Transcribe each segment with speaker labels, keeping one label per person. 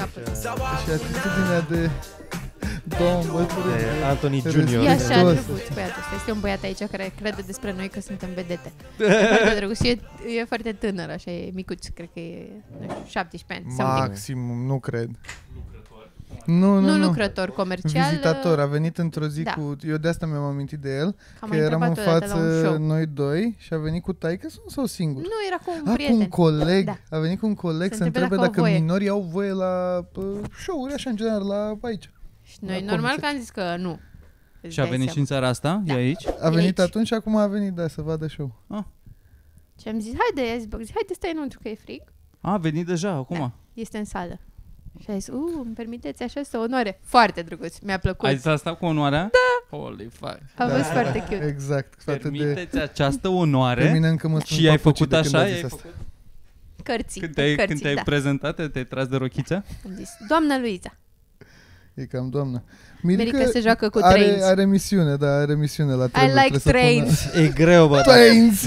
Speaker 1: Și atitudinea de domn bătrân
Speaker 2: Anthony Junior.
Speaker 3: E așa drăguț băiatul ăsta. Este un băiat aici care crede despre noi că suntem vedete. E foarte drăguț și e foarte tânăr, așa, e micuț. Cred că e, nu știu, 17 ani.
Speaker 1: Maximum, nu cred.
Speaker 3: Nu lucrător comercial.
Speaker 1: Vizitator, a venit într-o zi cu... Eu de asta mi-am amintit de el, că eram în față noi doi și a venit cu taică sau singur?
Speaker 3: Nu, era cu un prieten.
Speaker 1: Cu un coleg. Da. A venit cu un coleg să întrebe dacă minorii au voie la show-uri, așa, în general, la aici.
Speaker 3: Și noi normal că am zis că nu.
Speaker 4: Și a venit și în țara asta?
Speaker 3: Da.
Speaker 4: E aici?
Speaker 1: A venit atunci și acum a venit, da, să vadă show.
Speaker 3: Și am zis, haide stai înăuntru că e frig.
Speaker 4: A venit deja, acum.
Speaker 3: Da, este în sală. Și a zis, îmi permiteți așa să onoare. Foarte drăguț, mi-a plăcut.
Speaker 4: Ai zis asta cu onoarea?
Speaker 3: Da.
Speaker 4: Holy fuck.
Speaker 3: A fost foarte cute.
Speaker 1: Exact.
Speaker 4: Permiteți această onoare?
Speaker 1: Pe mine încă mă
Speaker 4: și ai făcut așa?
Speaker 3: Cărții.
Speaker 4: Când te-ai prezentat, te-ai tras de rochiță?
Speaker 3: Am zis, doamna Luiza.
Speaker 1: E cam doamna.
Speaker 3: Mirica se joacă cu trains.
Speaker 1: Are misiune, da, are misiune la
Speaker 3: I like trains.
Speaker 2: E greu, bă.
Speaker 1: Trains!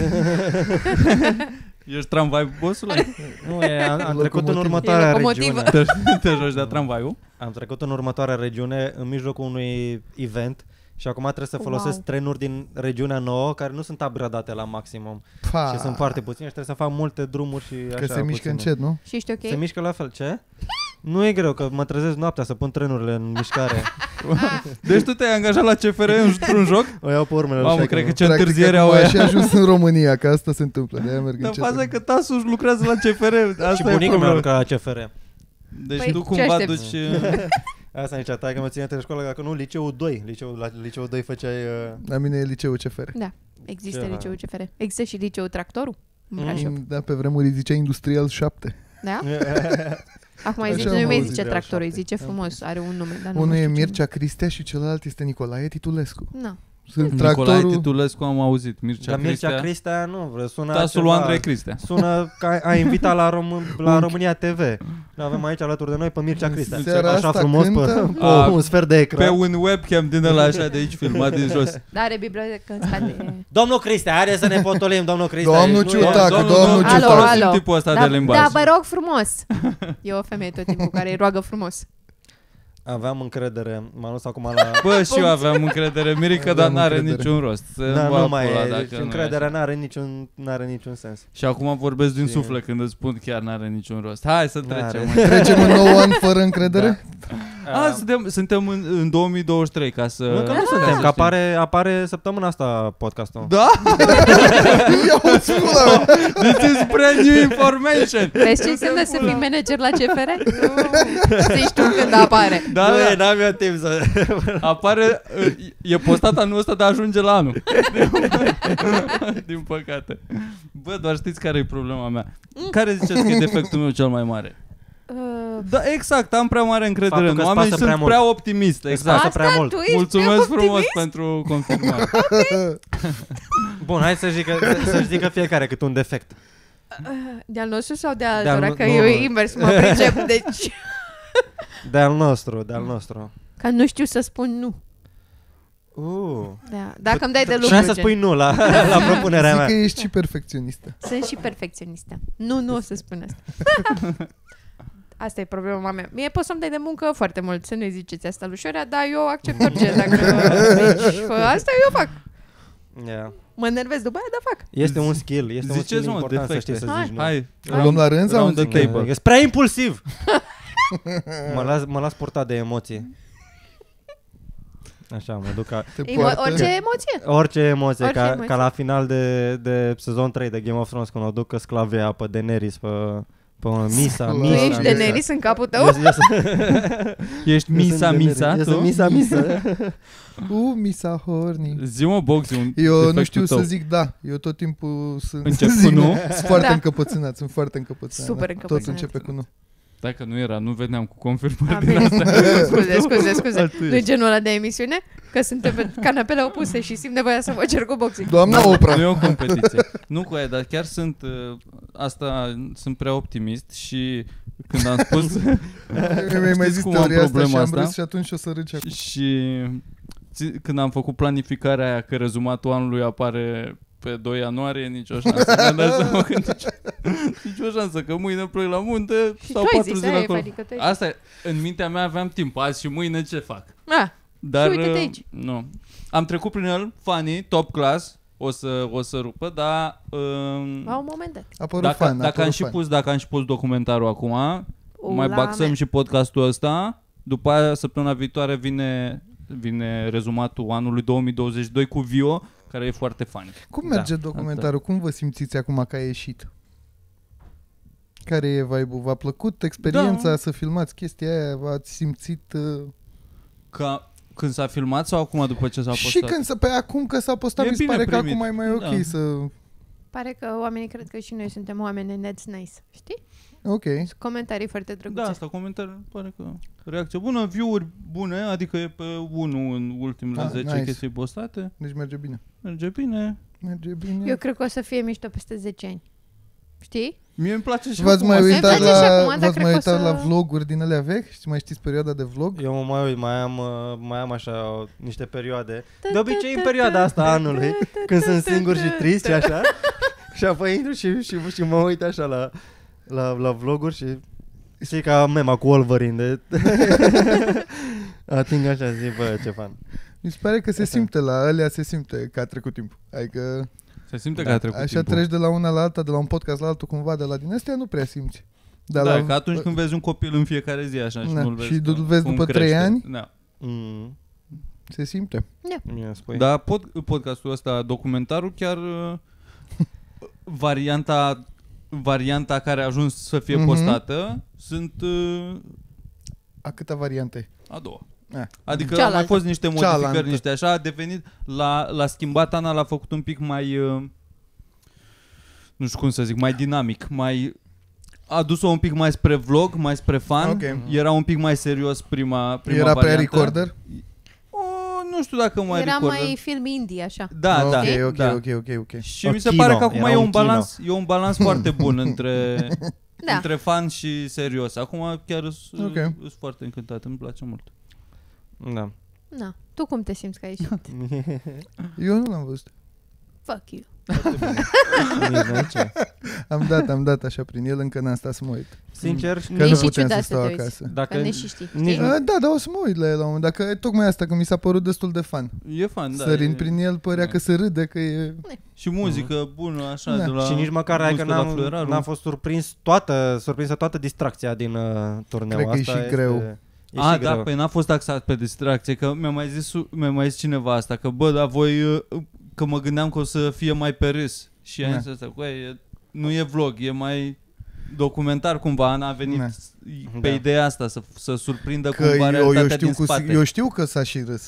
Speaker 4: Ești tramvai, bossule?
Speaker 2: Nu, am trecut în următoarea regiune.
Speaker 4: Te joci de tramvaiul?
Speaker 2: Am trecut în următoarea regiune, în mijlocul unui event și acum trebuie să folosesc trenuri din regiunea nouă care nu sunt upgradate la maximum. Și sunt foarte puține și trebuie să fac multe drumuri și așa.
Speaker 1: Că se mișcă încet, nu?
Speaker 3: Și ești ok?
Speaker 2: Se mișcă la fel, ce? Nu e greu, că mă trezesc noaptea să pun trenurile în mișcare.
Speaker 4: Deci tu te-ai angajat la CFR într-un joc?
Speaker 2: O iau pe urmele.
Speaker 4: Mamă, cred că ce întârziere au aia.
Speaker 1: Și ajuns în România, că asta se întâmplă. De-aia merg
Speaker 4: încet. Dar faza că tasul își lucrează la CFR.
Speaker 2: Și bunica mea lucra la CFR.
Speaker 4: Deci tu cumva duci...
Speaker 2: Asta nici taică mă ține de școală, dacă nu, liceul 2. La liceul 2 făceai...
Speaker 1: La mine e liceul CFR.
Speaker 3: Da, există liceul CFR. Există și liceul Tractorul în Brașov.
Speaker 1: Da, pe vremuri zicea Industrial 7.
Speaker 3: Da? Acum îi zice, nu mai zice Tractorul, îi zice frumos, are un nume. Dar
Speaker 1: unul e Mircea Cristea și celălalt este Nicolae Titulescu.
Speaker 3: Nu.
Speaker 4: Nicolae Titulescu am auzit.
Speaker 2: Mircea Cristea nu, sună
Speaker 4: tasul lui Andrei Cristea.
Speaker 2: Sună că a invitat la România TV. Avem aici alături de noi pe Mircea Cristea. Așa frumos pe un sfert de ecran.
Speaker 4: Pe un webcam din ăla așa de aici filmat din jos.
Speaker 3: Da, are bibliotecă în spate.
Speaker 2: Domnul Cristea, haide să ne potolim, domnul Cristea.
Speaker 1: Domnul Ciutacă, domnul Ciutacă.
Speaker 4: Folosim tipul ăsta de limbaj.
Speaker 3: Da, vă rog frumos. E o femeie tot timpul care îi roagă frumos.
Speaker 2: Aveam încredere, m-am dus acum la...
Speaker 4: Bă, și eu aveam încredere, Mirica, dar n-are niciun rost.
Speaker 2: Da, nu mai e, încrederea n-are niciun sens.
Speaker 4: Și acum vorbesc din suflet când îți spun chiar n-are niciun rost. Hai să trecem.
Speaker 1: Trecem în 9 ani fără încredere?
Speaker 4: Suntem în 2023 ca să...
Speaker 2: Nu, că nu suntem, că apare săptămâna asta podcastul.
Speaker 4: Da? This is brand new information.
Speaker 3: Vezi ce înseamnă să fii manager la CFR? Să știu când apare.
Speaker 2: Da, n-am eu timp să...
Speaker 4: Apare, e postat anul ăsta, dar ajunge la anul. Din păcate. Bă, doar știți care e problema mea. Care ziceți că e defectul meu cel mai mare? Da, exact, am prea mare încredere în oameni și sunt prea optimist. Exact.
Speaker 2: Prea mult.
Speaker 4: Mulțumesc frumos pentru confirmare.
Speaker 2: Bun, hai să zică fiecare cât un defect.
Speaker 3: De-al nostru sau de altora? Că eu invers mă pricep, deci...
Speaker 2: De-al nostru.
Speaker 3: Că nu știu să spun nu. Da. Dacă îmi dai de lucru.
Speaker 2: Și să spui nu la propunerea mea.
Speaker 1: Zic că ești și perfecționistă.
Speaker 3: Sunt și perfecționistă. Nu o să spun asta. Asta e problema mea. Mie poți să-mi dai de muncă foarte mult. Să nu-i ziceți asta lui Șorea, dar eu accept orice. Dacă asta eu fac. Mă enervez după aia, dar fac.
Speaker 2: Este un skill. Este un skill important să știi să zici nu.
Speaker 4: Hai.
Speaker 1: Luăm la rând sau
Speaker 4: the table?
Speaker 2: Ești prea impulsiv. Mă las purtat de emoții. Așa, mă duc
Speaker 3: orice emoție?
Speaker 2: Orice emoție, ca la final de sezon 3 de Game of Thrones, când o ducă sclavia pe Daenerys, pe Misa.
Speaker 3: Tu ești Daenerys în capul tău?
Speaker 4: Ești Misa.
Speaker 2: Eu sunt Misa.
Speaker 1: Misa horny.
Speaker 4: Zi-mă, Boxy, un
Speaker 1: eu nu știu să zic da. Eu tot timpul
Speaker 4: încep cu nu?
Speaker 1: Sunt foarte încăpățânat.
Speaker 3: Super încăpățânat.
Speaker 1: Tot începe cu nu.
Speaker 4: Dacă nu veneam cu confirmări din asta.
Speaker 3: Scuze. Nu e genul ăla de emisiune? Că suntem pe canapele opuse și simt nevoia să mă cer cu Boxy.
Speaker 1: Doamna Oprah.
Speaker 4: Nu e o competiție. Nu cu aia, dar chiar sunt prea optimist și când am spus...
Speaker 1: Mi-ai mai zis teoria asta și am râs și atunci o să râci acum.
Speaker 4: Și când am făcut planificarea aia că rezumatul anului apare pe 2 ianuarie, nicio șansă. Mi-am dat seama că nicio șansă, că mâine plec la munte sau 4 zile acolo. Asta e, în mintea mea aveam timp, azi și mâine ce fac? Dar
Speaker 3: uite-te aici.
Speaker 4: Nu. Am trecut prin el, funny, top class, o să rupă, dar
Speaker 3: la un moment dat.
Speaker 4: Dacă am și pus documentarul acum, mai baxăm și podcastul ăsta. După aia, săptămâna viitoare vine rezumatul anului 2022 cu Vio, care e foarte funny.
Speaker 1: Cum merge documentarul? Cum vă simțiți acum că a ieșit? Care e vibe-ul? V-a plăcut experiența să filmați chestia aia? V-ați simțit...
Speaker 4: Când s-a filmat sau acum după ce s-a postat?
Speaker 1: Și pe acum că s-a postat, mi se pare că acum e mai ok să...
Speaker 3: Pare că oamenii cred că și noi suntem oameni and that's nice, știi?
Speaker 1: Ok.
Speaker 3: Comentarii foarte drăguțe.
Speaker 4: Da, asta comentarii, pare că reacție bună, view-uri bune, adică e pe 1 în ultimele 10 chestii postate.
Speaker 1: Deci merge bine.
Speaker 4: Merge bine.
Speaker 3: Eu cred că o să fie mișto peste 10 ani. Știi?
Speaker 4: Mie îmi place și
Speaker 1: v-ați mai uitat la vloguri din alea vechi? Mai știți perioada de vlog?
Speaker 2: Eu mă mai uit, mai am așa niște perioade. De obicei în perioada asta a anului, când sunt singur și trist și așa. Și apoi intru și mă uit așa la vloguri și știi ca mema cu Wolverine ating așa, zic, bă, ce fan.
Speaker 1: Mi se pare că se simte la alea, se simte că a trecut timp. Adică
Speaker 4: se simte că a trecut
Speaker 1: așa timpul. Treci de la una la alta, de la un podcast la altul cumva, de la din astea nu prea simți.
Speaker 4: Că atunci când vezi un copil în fiecare zi așa și nu-l vezi.
Speaker 1: Și îl vezi după 3 ani, se simte.
Speaker 4: Dar podcastul ăsta, documentarul, chiar varianta care a ajuns să fie postată sunt...
Speaker 1: A câta variante?
Speaker 4: A doua. Adică au mai fost niște modificări, niște așa, a devenit, l-a schimbat Ana, l-a făcut un pic mai, nu știu cum să zic, mai dinamic, a dus-o un pic mai spre vlog, mai spre fan, era un pic mai serios prima
Speaker 1: era
Speaker 4: variantă.
Speaker 1: Era pre-recorder?
Speaker 4: Nu știu dacă mai
Speaker 3: era
Speaker 4: recorder.
Speaker 3: Mai film indie, așa.
Speaker 4: Da.
Speaker 1: Ok.
Speaker 4: Și mi se pare că acum e un balans foarte bun între fan și serios. Acum chiar sunt foarte încântat, îmi place mult.
Speaker 3: Da. Tu cum te simți că ai ieșit?
Speaker 1: Eu nu l-am văzut.
Speaker 3: Fuck you.
Speaker 1: Am dat așa prin el, încă n-am stat să mă uit.
Speaker 2: Sincer,
Speaker 1: că nu putem să stau acasă.
Speaker 3: Dacă ne și știi.
Speaker 1: Da, o să mă uit la el la un moment. Dacă tocmai asta, că mi s-a părut destul de fan.
Speaker 4: E fan, da.
Speaker 1: Sărind prin el, părea că se râde, că e...
Speaker 4: Și muzică bună, așa, de la...
Speaker 2: Și nici măcar că n-am fost surprinsă toată distracția din turneul asta.
Speaker 1: Cred că e și greu.
Speaker 4: Da, păi n-a fost taxat pe distracție, că mi-a mai zis cineva asta, că bă, dar voi, că mă gândeam că o să fie mai pe râs. Și am zis asta, nu e vlog, e mai documentar cumva. Ana a venit pe ideea asta, să surprindă cumva realitatea din spate.
Speaker 1: Eu știu că s-a și râs.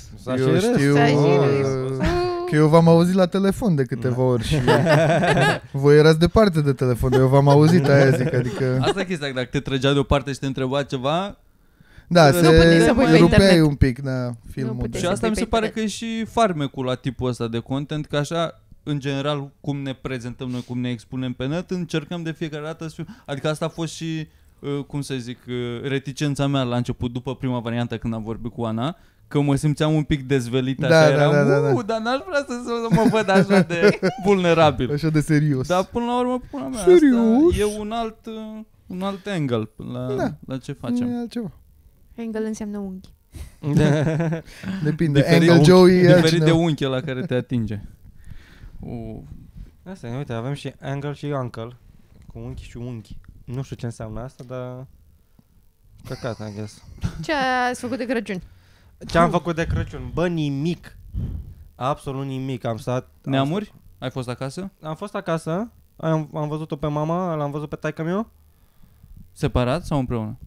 Speaker 1: Că eu v-am auzit la telefon de câteva ori și voi erați departe de telefon, eu v-am auzit, aia zic, adică...
Speaker 4: Asta e chestia, dacă te trăgea deoparte și te întreba ceva...
Speaker 1: Da, se rupeai un pic, filmul.
Speaker 4: Și asta mi se pare că e și farmecul la tipul ăsta de content, că așa, în general, cum ne prezentăm noi, cum ne expunem pe net, încercăm de fiecare dată să fim... Adică asta a fost și, cum să zic, reticența mea la început, după prima variantă când am vorbit cu Ana, că mă simțeam un pic dezvelit, așa, eram, dar n-aș vrea să mă văd așa de vulnerabil.
Speaker 1: Așa de serios.
Speaker 4: Dar până la urmă, până mea,
Speaker 1: serios?
Speaker 4: asta e un alt angle la ce facem.
Speaker 1: E altceva.
Speaker 3: Angle înseamnă unghi.
Speaker 1: Depinde. Angle Joe e
Speaker 4: diferit de unchi la care te atinge.
Speaker 2: Asta, uite, avem și angle și uncle. Cu unchi și unghi. Nu știu ce înseamnă asta, dar... Căcat, I guess.
Speaker 3: Ce ați făcut de Crăciun?
Speaker 2: Ce am făcut de Crăciun? Bă, nimic. Absolut nimic. Am stat...
Speaker 4: Neamuri? Ai fost acasă?
Speaker 2: Am fost acasă. Am văzut-o pe mama, l-am văzut pe taică meu.
Speaker 4: Separat sau împreună?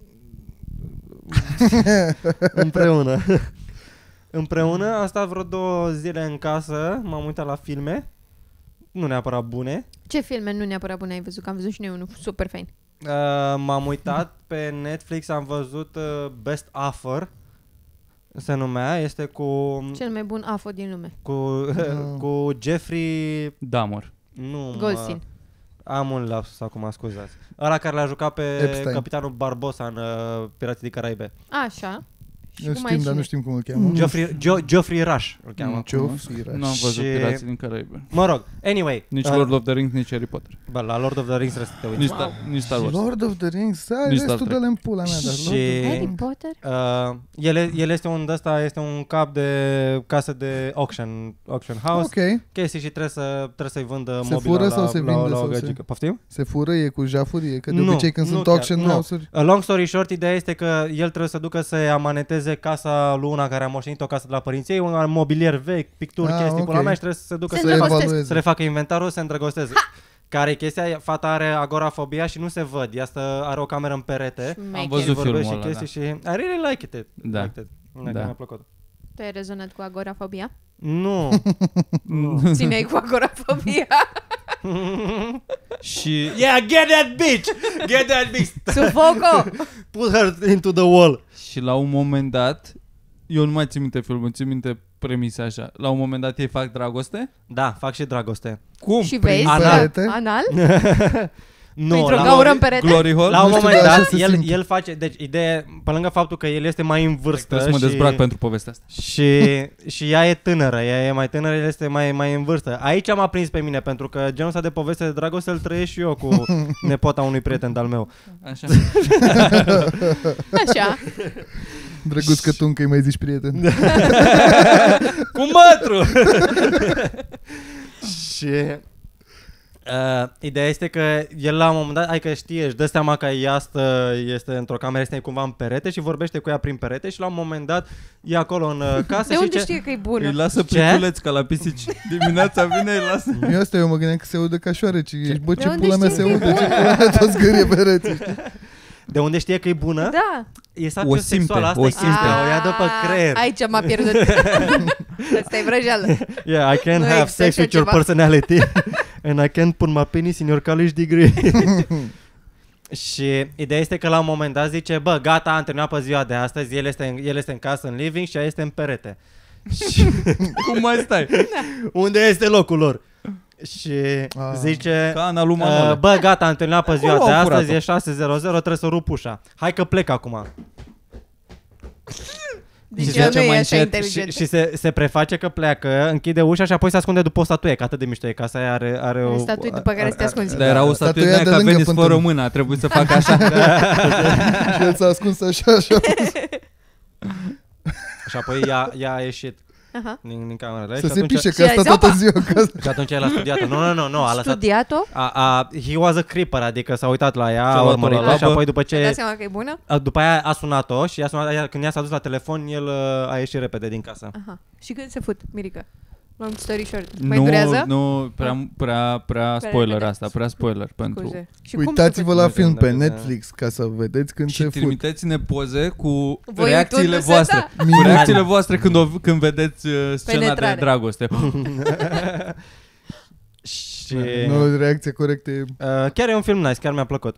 Speaker 2: Împreună. Am stat vreo 2 zile în casă. M-am uitat la filme. Nu neapărat bune.
Speaker 3: Ce filme nu neapărat bune ai văzut? Că am văzut și noi unul super fain.
Speaker 2: M-am uitat pe Netflix. Am văzut Best Offer. Se numea. Este cu...
Speaker 3: Cel mai bun AFO din lume.
Speaker 2: Cu Jeffrey...
Speaker 4: Dahmer.
Speaker 2: Nu,
Speaker 3: Goldstein.
Speaker 2: Am un lapsus acum, scuzați. Ăla care l-a jucat pe Epstein. Capitanul Barbosa în Pirații din Caraibe.
Speaker 3: Așa.
Speaker 1: Îl
Speaker 3: cum mai
Speaker 1: știm, dar nu
Speaker 3: cine?
Speaker 1: știm cum îl cheamă.
Speaker 2: Geoffrey Rush îl cheamă.
Speaker 1: Geoffrey Rush.
Speaker 4: Nu am văzut
Speaker 2: Și-
Speaker 4: Pirații din Caraibe.
Speaker 2: Mă rog, anyway.
Speaker 4: Nici Lord of the Rings, nici Harry Potter.
Speaker 2: Bă, la Lord of the Rings trebuie să te uiți.
Speaker 4: Nici Star Wars.
Speaker 1: Lord of the Rings, ai
Speaker 4: Nici Star
Speaker 1: restul
Speaker 4: Trek.
Speaker 1: de-ale în pula mea, dar
Speaker 2: Și-
Speaker 1: Lord of the
Speaker 3: Harry
Speaker 1: Rings.
Speaker 3: Potter?
Speaker 2: El este un ăsta, este un cap de casă de auction house.
Speaker 1: Ok,
Speaker 2: Chestii și trebuie să-i vândă
Speaker 1: Se
Speaker 2: mobila
Speaker 1: fură
Speaker 2: la,
Speaker 1: sau se vinde
Speaker 2: la o
Speaker 1: sau se-
Speaker 2: gagică. Poftim?
Speaker 1: se fură, e cu jafurie, că de
Speaker 2: Nu,
Speaker 1: obicei când
Speaker 2: nu
Speaker 1: sunt
Speaker 2: chiar,
Speaker 1: auction
Speaker 2: nu.
Speaker 1: house-uri.
Speaker 2: Long story short, ideea este că el trebuie să ducă să-i amaneteze casa lui una care a moștenit o casă de la părinții ei, un mobilier vechi, picturi, chestii,
Speaker 1: ok.
Speaker 2: pula mea, și trebuie să se ducă
Speaker 3: Se
Speaker 2: să le, facă,
Speaker 3: îndrăgostesc.
Speaker 2: să le facă inventarul, se îndrăgosteze. Care e chestia? Fata are agorafobia și nu se văd. Ea are o cameră în perete.
Speaker 3: Șmecher.
Speaker 4: Am văzut
Speaker 2: și vorbește
Speaker 4: filmul ăla,
Speaker 2: chestii și I really like it.
Speaker 4: Da.
Speaker 2: Liked it.
Speaker 4: Da.
Speaker 2: Mi-a plăcut.
Speaker 3: Tu ai rezonat cu agorafobia?
Speaker 2: Nu.
Speaker 3: Țineai cu agorafobia?
Speaker 4: Și
Speaker 2: Yeah, get that bitch! Get that bitch!
Speaker 3: Sufoco!
Speaker 2: Put her into the wall.
Speaker 4: Și la un moment dat, eu nu mai țin minte filmul, țin minte premisa așa. La un moment dat ei fac dragoste?
Speaker 2: Da, fac și dragoste.
Speaker 4: Cum?
Speaker 3: Și vezi?
Speaker 2: Anal.
Speaker 1: Perete?
Speaker 3: Anal?
Speaker 2: Nu,
Speaker 3: Printr-o
Speaker 2: la,
Speaker 3: gaură în perete?
Speaker 4: Glory Hole?
Speaker 2: la un
Speaker 1: Nu știu,
Speaker 2: moment
Speaker 1: dar așa
Speaker 2: dat,
Speaker 1: se simte.
Speaker 2: el face, deci ideea, pe lângă faptul că el este mai în vârstă
Speaker 4: Trebuie să mă dezbrac pentru povestea asta.
Speaker 2: și ea e tânără, ea e mai tânără, el este mai în vârstă. Aici m-a prins pe mine, pentru că genul ăsta de poveste de dragoste îl trăiesc și eu cu nepota unui prieten de-al meu.
Speaker 4: Așa.
Speaker 3: Așa.
Speaker 1: Drăguț că tu încă îi mai zici prieten.
Speaker 2: Cu mătru! Și ideea este că el la un moment dat, adică știe, își dă seama că ea este într-o cameră, este cumva în perete și vorbește cu ea prin perete și la un moment dat e acolo în casă
Speaker 3: De
Speaker 2: și
Speaker 3: unde
Speaker 2: ce...
Speaker 3: știe că e
Speaker 4: Îi
Speaker 3: bună?
Speaker 4: lasă
Speaker 2: Ce?
Speaker 4: pliculeți ca la pisici. Dimineața vine, îi lasă.
Speaker 1: Eu mă gândeam că se audă ca șoareci. Ești, bă,
Speaker 3: De
Speaker 1: ce
Speaker 3: unde
Speaker 1: pula mea
Speaker 3: știi
Speaker 1: se
Speaker 3: că e
Speaker 1: audă, ce
Speaker 3: bună?
Speaker 1: pula mea tot zgârie pereții. știi?
Speaker 2: De unde știe că e bună?
Speaker 3: Da.
Speaker 2: E sapiosexuală, asta
Speaker 4: o
Speaker 2: e chestia,
Speaker 4: simte.
Speaker 2: o ia după creier.
Speaker 3: Aici m-a pierdut. Asta e vrăjeală.
Speaker 2: Yeah, I can't
Speaker 3: Nu
Speaker 2: have
Speaker 3: există
Speaker 2: sex
Speaker 3: așa
Speaker 2: with your
Speaker 3: ceva.
Speaker 2: personality and I can't put my penis in your college degree. Și ideea este că la un moment dat zice, bă, gata, am terminat pe ziua de astăzi, el este în casă, în living și ea este în perete. Și
Speaker 4: Cum mai stai?
Speaker 2: unde este locul lor? Și zice,
Speaker 4: Ca Ana lui Manole.
Speaker 2: bă, gata, am terminat pe ziua
Speaker 4: Acolo
Speaker 2: de
Speaker 4: au
Speaker 2: astăzi,
Speaker 4: furat-o.
Speaker 2: e 6:00, trebuie să rup ușa. Hai că plec acum.
Speaker 3: Deci
Speaker 4: Și
Speaker 3: el
Speaker 4: zice
Speaker 3: nu e
Speaker 4: mai
Speaker 3: așa
Speaker 4: încet
Speaker 3: inteligent.
Speaker 2: Și se preface că pleacă, închide ușa și apoi se ascunde după o statuie, că atât de mișto e casa aia, are o...
Speaker 3: Statuie după care să te ascunzi.
Speaker 4: Dar era o
Speaker 1: Statuia
Speaker 4: statuie
Speaker 1: de
Speaker 4: ca
Speaker 1: lângă
Speaker 4: Venice fără
Speaker 1: fântână.
Speaker 4: mână, a trebuit să facă așa.
Speaker 1: Și el s-a ascuns așa.
Speaker 2: Și apoi ea a ieșit
Speaker 3: Aha.
Speaker 2: din camerele
Speaker 1: Să
Speaker 2: și
Speaker 1: se
Speaker 2: atunci,
Speaker 1: pișe,
Speaker 3: Și
Speaker 1: că
Speaker 3: ai
Speaker 1: asta
Speaker 3: zis,
Speaker 1: toată
Speaker 3: opa!
Speaker 1: ziua în casă.
Speaker 2: și atunci el a studiat-o. Nu, a lăsat.
Speaker 3: Studiat-o?
Speaker 2: He was a creeper, adică s-a uitat la ea,
Speaker 4: S-a
Speaker 2: a
Speaker 4: luat-o
Speaker 2: urmărit
Speaker 4: la
Speaker 2: și
Speaker 4: labă.
Speaker 2: apoi după
Speaker 3: Ai dat
Speaker 2: ce...
Speaker 3: seama că e bună?
Speaker 2: După aia a sunat-o și când ea s-a dus la telefon, el a ieșit repede din casă.
Speaker 3: Aha. Și când se fut, Mirica? Long story short. Mai durează?
Speaker 4: Nu, prea spoiler
Speaker 3: repede.
Speaker 4: asta, prea spoiler pentru...
Speaker 3: Scuze. Și cum se
Speaker 1: Uitați-vă la
Speaker 2: Da,
Speaker 1: film
Speaker 2: da,
Speaker 1: pe
Speaker 2: da.
Speaker 1: Netflix ca să vedeți când
Speaker 4: Și
Speaker 1: se fut.
Speaker 4: trimiteți-ne poze cu
Speaker 3: Voi
Speaker 4: reacțiile
Speaker 3: uitându-se,
Speaker 4: voastre.
Speaker 3: da.
Speaker 4: Cu reacțiile voastre când vedeți scena
Speaker 3: Penetrare.
Speaker 4: de dragoste.
Speaker 2: Și...
Speaker 1: Nu, reacția corectă e...
Speaker 2: Chiar e un film nice, chiar mi-a plăcut.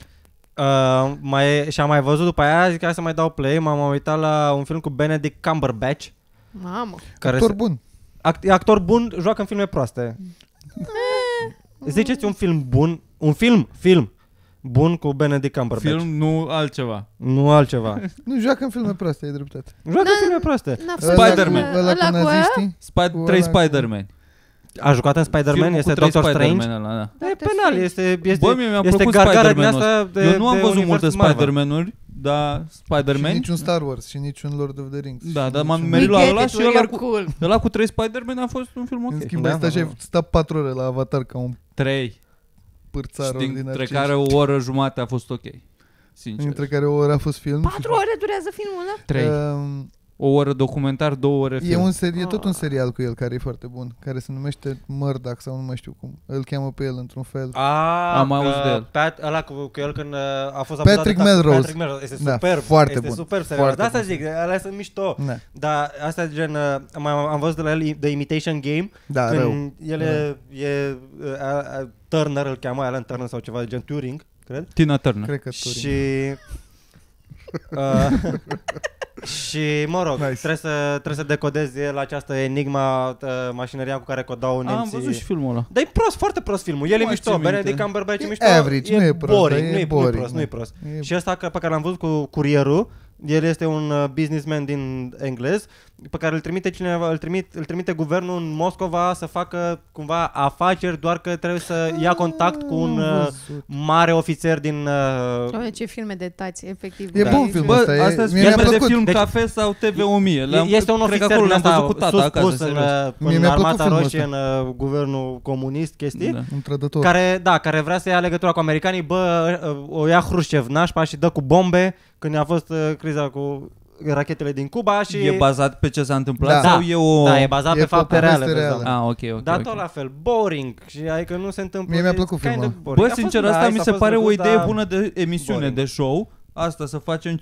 Speaker 2: Și am mai văzut după aia, zic că hai să mai dau play, m-am uitat la un film cu Benedict Cumberbatch.
Speaker 3: Mamă.
Speaker 1: Actor bun.
Speaker 2: E actor bun, joacă în filme proaste. Ziceți un film bun, un film bun cu Benedict Cumberbatch.
Speaker 4: Film, nu altceva.
Speaker 2: Nu altceva.
Speaker 1: Nu, joacă în filme proaste, ai dreptate.
Speaker 2: Joacă în filme proaste.
Speaker 3: N-a
Speaker 4: fost Spider-Man.
Speaker 1: Ăla cu
Speaker 3: aia?
Speaker 1: naziștii? Cu
Speaker 4: Trei
Speaker 1: ăla cu-
Speaker 4: Spider-Man.
Speaker 2: A jucat în Spider-Man,
Speaker 4: Filmul
Speaker 2: este
Speaker 4: cu trei
Speaker 2: Doctor Strange.
Speaker 4: Spider-Man ăla, da.
Speaker 2: E penal, este
Speaker 4: Bă, mie mi-a
Speaker 2: este
Speaker 4: plăcut
Speaker 2: gargară din
Speaker 4: Spider-Man-ul
Speaker 2: asta de
Speaker 4: Eu nu am
Speaker 2: de
Speaker 4: văzut
Speaker 2: univers
Speaker 4: multe
Speaker 2: Marvel.
Speaker 4: Spider-Man-uri, dar
Speaker 1: Și
Speaker 4: Spider-Man...
Speaker 1: niciun Star Wars și niciun Lord of the Rings.
Speaker 4: Da,
Speaker 1: Și
Speaker 4: dar m-am
Speaker 1: niciun-
Speaker 4: merit la
Speaker 3: We get
Speaker 4: ăla
Speaker 3: it,
Speaker 4: și
Speaker 3: we're
Speaker 4: ăla cu,
Speaker 3: cool.
Speaker 4: ăla cu 3 Spider-Man a fost un film
Speaker 1: În
Speaker 4: ok.
Speaker 1: schimb,
Speaker 2: Da,
Speaker 1: ai stat și
Speaker 2: da,
Speaker 1: ai stat 4 ore la Avatar ca un
Speaker 4: 3.
Speaker 1: pârțar
Speaker 4: Și
Speaker 1: ordinar.
Speaker 4: dintre
Speaker 1: ce
Speaker 4: care
Speaker 1: ești.
Speaker 4: o oră jumate a fost ok. Sincer.
Speaker 1: Dintre care o oră a fost film.
Speaker 3: 4 ore durează filmul ăla?
Speaker 4: 3. O oră documentar, 2 ore
Speaker 1: E
Speaker 4: film.
Speaker 1: e tot un serial cu el care e foarte bun, care se numește Murdoch sau nu mai știu cum. Îl cheamă pe el într-un fel.
Speaker 4: Am auzit de el.
Speaker 2: Ăla cu el când a fost
Speaker 1: Patrick
Speaker 2: abudat de
Speaker 1: Melrose.
Speaker 2: Patrick Melrose. Este
Speaker 1: Da,
Speaker 2: superb.
Speaker 1: foarte
Speaker 2: este
Speaker 1: bun.
Speaker 2: superb serial.
Speaker 1: Foarte
Speaker 2: De asta
Speaker 1: bun.
Speaker 2: zic, alea sunt mișto.
Speaker 1: Da,
Speaker 2: Dar asta gen, am văzut de la el The Imitation Game.
Speaker 1: da rău.
Speaker 2: Când el e Turner, îl cheamă Alan Turner sau ceva de gen Turing, cred.
Speaker 4: Tina Turner.
Speaker 1: Cred că Turing.
Speaker 2: Și și mă rog,
Speaker 1: Nice.
Speaker 2: trebuie să decodezi la această enigma mașinăria cu care codau nemții.
Speaker 4: Am văzut și filmul ăla.
Speaker 2: Dar e prost, foarte prost filmul. El e
Speaker 4: mai
Speaker 2: mișto,
Speaker 4: țin minte.
Speaker 2: Benedict Cumberbatch e
Speaker 1: E
Speaker 2: mișto.
Speaker 1: average, nu e prost,
Speaker 2: boring,
Speaker 1: dar e
Speaker 2: nu e
Speaker 1: boring,
Speaker 2: prost, nu e
Speaker 1: nu.
Speaker 2: prost.
Speaker 1: E-
Speaker 2: Și ăsta pe care l-am văzut cu Curierul, El este un businessman din englez pe care îl trimite cineva, îl trimite guvernul în Moscova să facă cumva afaceri, doar că trebuie să ia contact cu un mare ofițer din
Speaker 3: Doamne, ce filme de tați, efectiv.
Speaker 1: E bun filmul
Speaker 4: Bă,
Speaker 1: ăsta.
Speaker 4: astea
Speaker 1: Mie mi-a
Speaker 4: sunt de
Speaker 1: plăcut.
Speaker 4: film
Speaker 2: Deci-
Speaker 4: cafe sau TV1000.
Speaker 2: este un
Speaker 4: cred că
Speaker 2: ofițer
Speaker 4: acolo
Speaker 2: din
Speaker 4: l-am văzut cu
Speaker 2: asta
Speaker 4: tata acasă,
Speaker 2: sus
Speaker 4: serios.
Speaker 1: Mie
Speaker 2: în
Speaker 1: mi-a plăcut
Speaker 2: Armata
Speaker 1: filmul
Speaker 2: Roșie,
Speaker 1: ăsta.
Speaker 2: în guvernul comunist, chestii.
Speaker 1: Un trădător.
Speaker 2: Care vrea să ia legătura cu americanii, o ia Hrușcev nașpa și dă cu bombe când a fost criza cu rachetele din Cuba și...
Speaker 4: E bazat pe ce s-a întâmplat
Speaker 1: Da.
Speaker 4: sau e o...
Speaker 2: Da, e bazat
Speaker 1: E
Speaker 2: pe
Speaker 1: pe
Speaker 2: fapte
Speaker 1: poveste
Speaker 2: reale.
Speaker 1: reală.
Speaker 4: Ok.
Speaker 2: Dar tot la fel, boring și adică nu se întâmplă.
Speaker 1: Mie mi-a
Speaker 2: e
Speaker 1: plăcut
Speaker 2: kind
Speaker 1: filmul.
Speaker 2: of boring.
Speaker 4: Bă,
Speaker 2: A
Speaker 4: sincer,
Speaker 2: fost
Speaker 4: asta
Speaker 2: nice,
Speaker 4: mi
Speaker 2: a
Speaker 4: se
Speaker 2: fost
Speaker 4: pare o
Speaker 2: drăguț,
Speaker 4: idee
Speaker 2: dar
Speaker 4: bună de emisiune,
Speaker 2: boring.
Speaker 4: de show. Asta să facem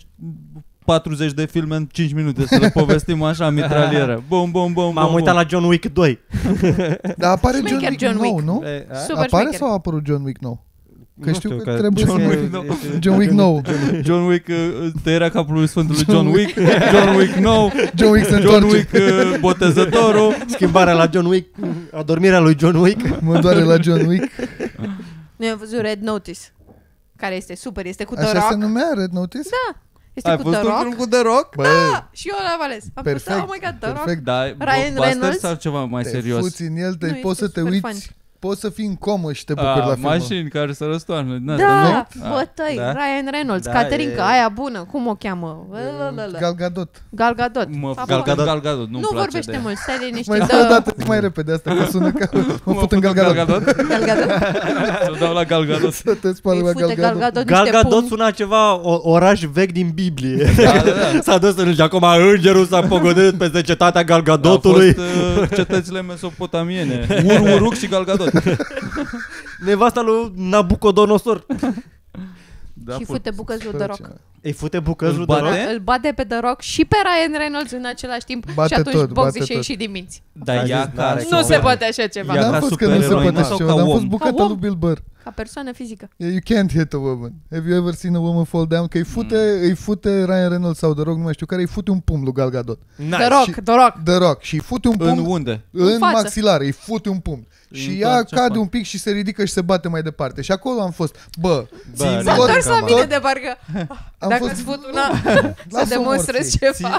Speaker 4: 40 de filme în 5 minute, să le povestim așa, mitralieră. Bum, bum, bum,
Speaker 2: M-am
Speaker 4: bum,
Speaker 2: uitat
Speaker 4: bum.
Speaker 2: la John Wick 2.
Speaker 1: Dar apare John
Speaker 3: Șmecher
Speaker 1: Wick
Speaker 3: John
Speaker 1: nou,
Speaker 3: Wick.
Speaker 1: nu?
Speaker 3: Super
Speaker 1: Apare
Speaker 3: șmecher.
Speaker 1: sau a apărut John Wick nou? Că
Speaker 2: Nu
Speaker 1: știu
Speaker 2: știu,
Speaker 1: că
Speaker 2: că
Speaker 1: trebuie
Speaker 4: John
Speaker 1: să...
Speaker 4: Wick nou.
Speaker 1: John Wick nou.
Speaker 4: John Wick, tăierea capului Sfântului John Wick, John Wick nou,
Speaker 1: John Wick se
Speaker 4: John
Speaker 1: întoarce.
Speaker 4: Wick botezătorul.
Speaker 2: Schimbarea la John Wick, adormirea lui John Wick.
Speaker 1: Mă doare la John Wick.
Speaker 3: Noi am văzut Red Notice, care este super, este cu The
Speaker 1: Așa se
Speaker 3: Rock.
Speaker 1: numea Red Notice?
Speaker 3: Da, este
Speaker 4: Ai
Speaker 3: cu
Speaker 4: fost
Speaker 3: The
Speaker 4: un
Speaker 3: Rock.
Speaker 4: film cu The Rock?
Speaker 1: Bă,
Speaker 3: Da, și eu l-am ales. Am
Speaker 1: perfect,
Speaker 3: spus, oh my god, The Rock.
Speaker 1: perfect.
Speaker 4: Da,
Speaker 3: Ryan
Speaker 4: blockbuster
Speaker 3: Reynolds?
Speaker 4: sau ceva mai
Speaker 1: Te
Speaker 4: serios?
Speaker 1: fuți în el,
Speaker 3: Nu,
Speaker 1: poți să
Speaker 3: este
Speaker 1: te
Speaker 3: super
Speaker 1: uiți, poți să fii în comă și te bucuri la film.
Speaker 4: Mașini care se răstoarnă.
Speaker 3: Da, bătăi,
Speaker 2: Da.
Speaker 3: Ryan Reynolds,
Speaker 2: Da,
Speaker 3: Caterinca,
Speaker 2: e-
Speaker 3: aia bună, cum o cheamă?
Speaker 1: Gal Gadot.
Speaker 3: Gal Gadot.
Speaker 4: Mă
Speaker 3: Apoi.
Speaker 4: Gal Gadot, nu-mi
Speaker 3: Nu
Speaker 4: place
Speaker 3: vorbește
Speaker 4: de
Speaker 3: mult, stai liniștit.
Speaker 1: Mai spune o dată mai repede asta, că sună ca mă fut în Gal Gadot.
Speaker 3: Gal Gadot.
Speaker 4: Să dau la Gal Gadot.
Speaker 1: Să te spală
Speaker 3: Îi
Speaker 1: la
Speaker 3: fute
Speaker 1: Gal
Speaker 3: Gal
Speaker 1: Gadot.
Speaker 3: Gadot
Speaker 2: Gal
Speaker 3: niște
Speaker 2: Gadot
Speaker 3: pumni.
Speaker 2: suna ceva oraș vechi din Biblie.
Speaker 4: Da.
Speaker 2: S-a dus în acum îngerul s-a pogodit peste cetatea Gal
Speaker 4: Au
Speaker 2: Gadotului.
Speaker 4: fost cetățile mesopotamiene. Uruk și Gal Gadot.
Speaker 2: Nevasta lui Nabucodonosor.
Speaker 4: Da,
Speaker 3: Și fute bucăți lui The Rock.
Speaker 2: Îi fute bucăți lui
Speaker 4: Îl
Speaker 2: The Rock?
Speaker 4: bate?
Speaker 3: Îl bate pe The Rock și pe Ryan Reynolds în același timp
Speaker 1: Bate
Speaker 3: și atunci
Speaker 1: tot,
Speaker 3: boxe
Speaker 1: bate
Speaker 3: și
Speaker 1: tot.
Speaker 3: ieși din minți.
Speaker 4: Dar
Speaker 2: A
Speaker 4: ea
Speaker 2: zis,
Speaker 4: ca
Speaker 2: n-are
Speaker 3: Nu
Speaker 2: cum.
Speaker 3: se poate așa ceva.
Speaker 4: Ea
Speaker 1: N-am
Speaker 4: ca
Speaker 1: fost că nu se
Speaker 4: supereroină
Speaker 1: poate
Speaker 4: sau
Speaker 1: așa
Speaker 4: ca
Speaker 1: ceva, dar am
Speaker 4: om?
Speaker 1: fost bucata
Speaker 3: Ca om.
Speaker 1: lui Bill Burr.
Speaker 3: Ca persoană fizică.
Speaker 1: You can't hit a woman. Have you ever seen a woman fall down? Că îi fute Ryan Reynolds sau The Rock, nu mai știu care, îi fute un pumn lui Gal Gadot.
Speaker 2: Nice.
Speaker 3: The Rock,
Speaker 1: Și-
Speaker 3: The Rock.
Speaker 1: The Rock. Și îi fute un
Speaker 4: În
Speaker 1: pumn
Speaker 4: unde?
Speaker 1: în
Speaker 3: față.
Speaker 1: maxilar, îi fute un pumn. Și
Speaker 4: În
Speaker 1: ea
Speaker 4: toată
Speaker 1: cade
Speaker 4: fața.
Speaker 1: un pic și se ridică și se bate mai departe. Și acolo am fost. Bă,
Speaker 2: Bă,
Speaker 1: țin
Speaker 3: S-a
Speaker 1: tot-
Speaker 3: întors la
Speaker 1: tot-
Speaker 3: mine de parcă.
Speaker 1: am
Speaker 3: Dacă
Speaker 1: fost-
Speaker 3: îți fut una, să
Speaker 1: Lasă-o
Speaker 3: demonstrezi
Speaker 1: morții.
Speaker 3: ceva.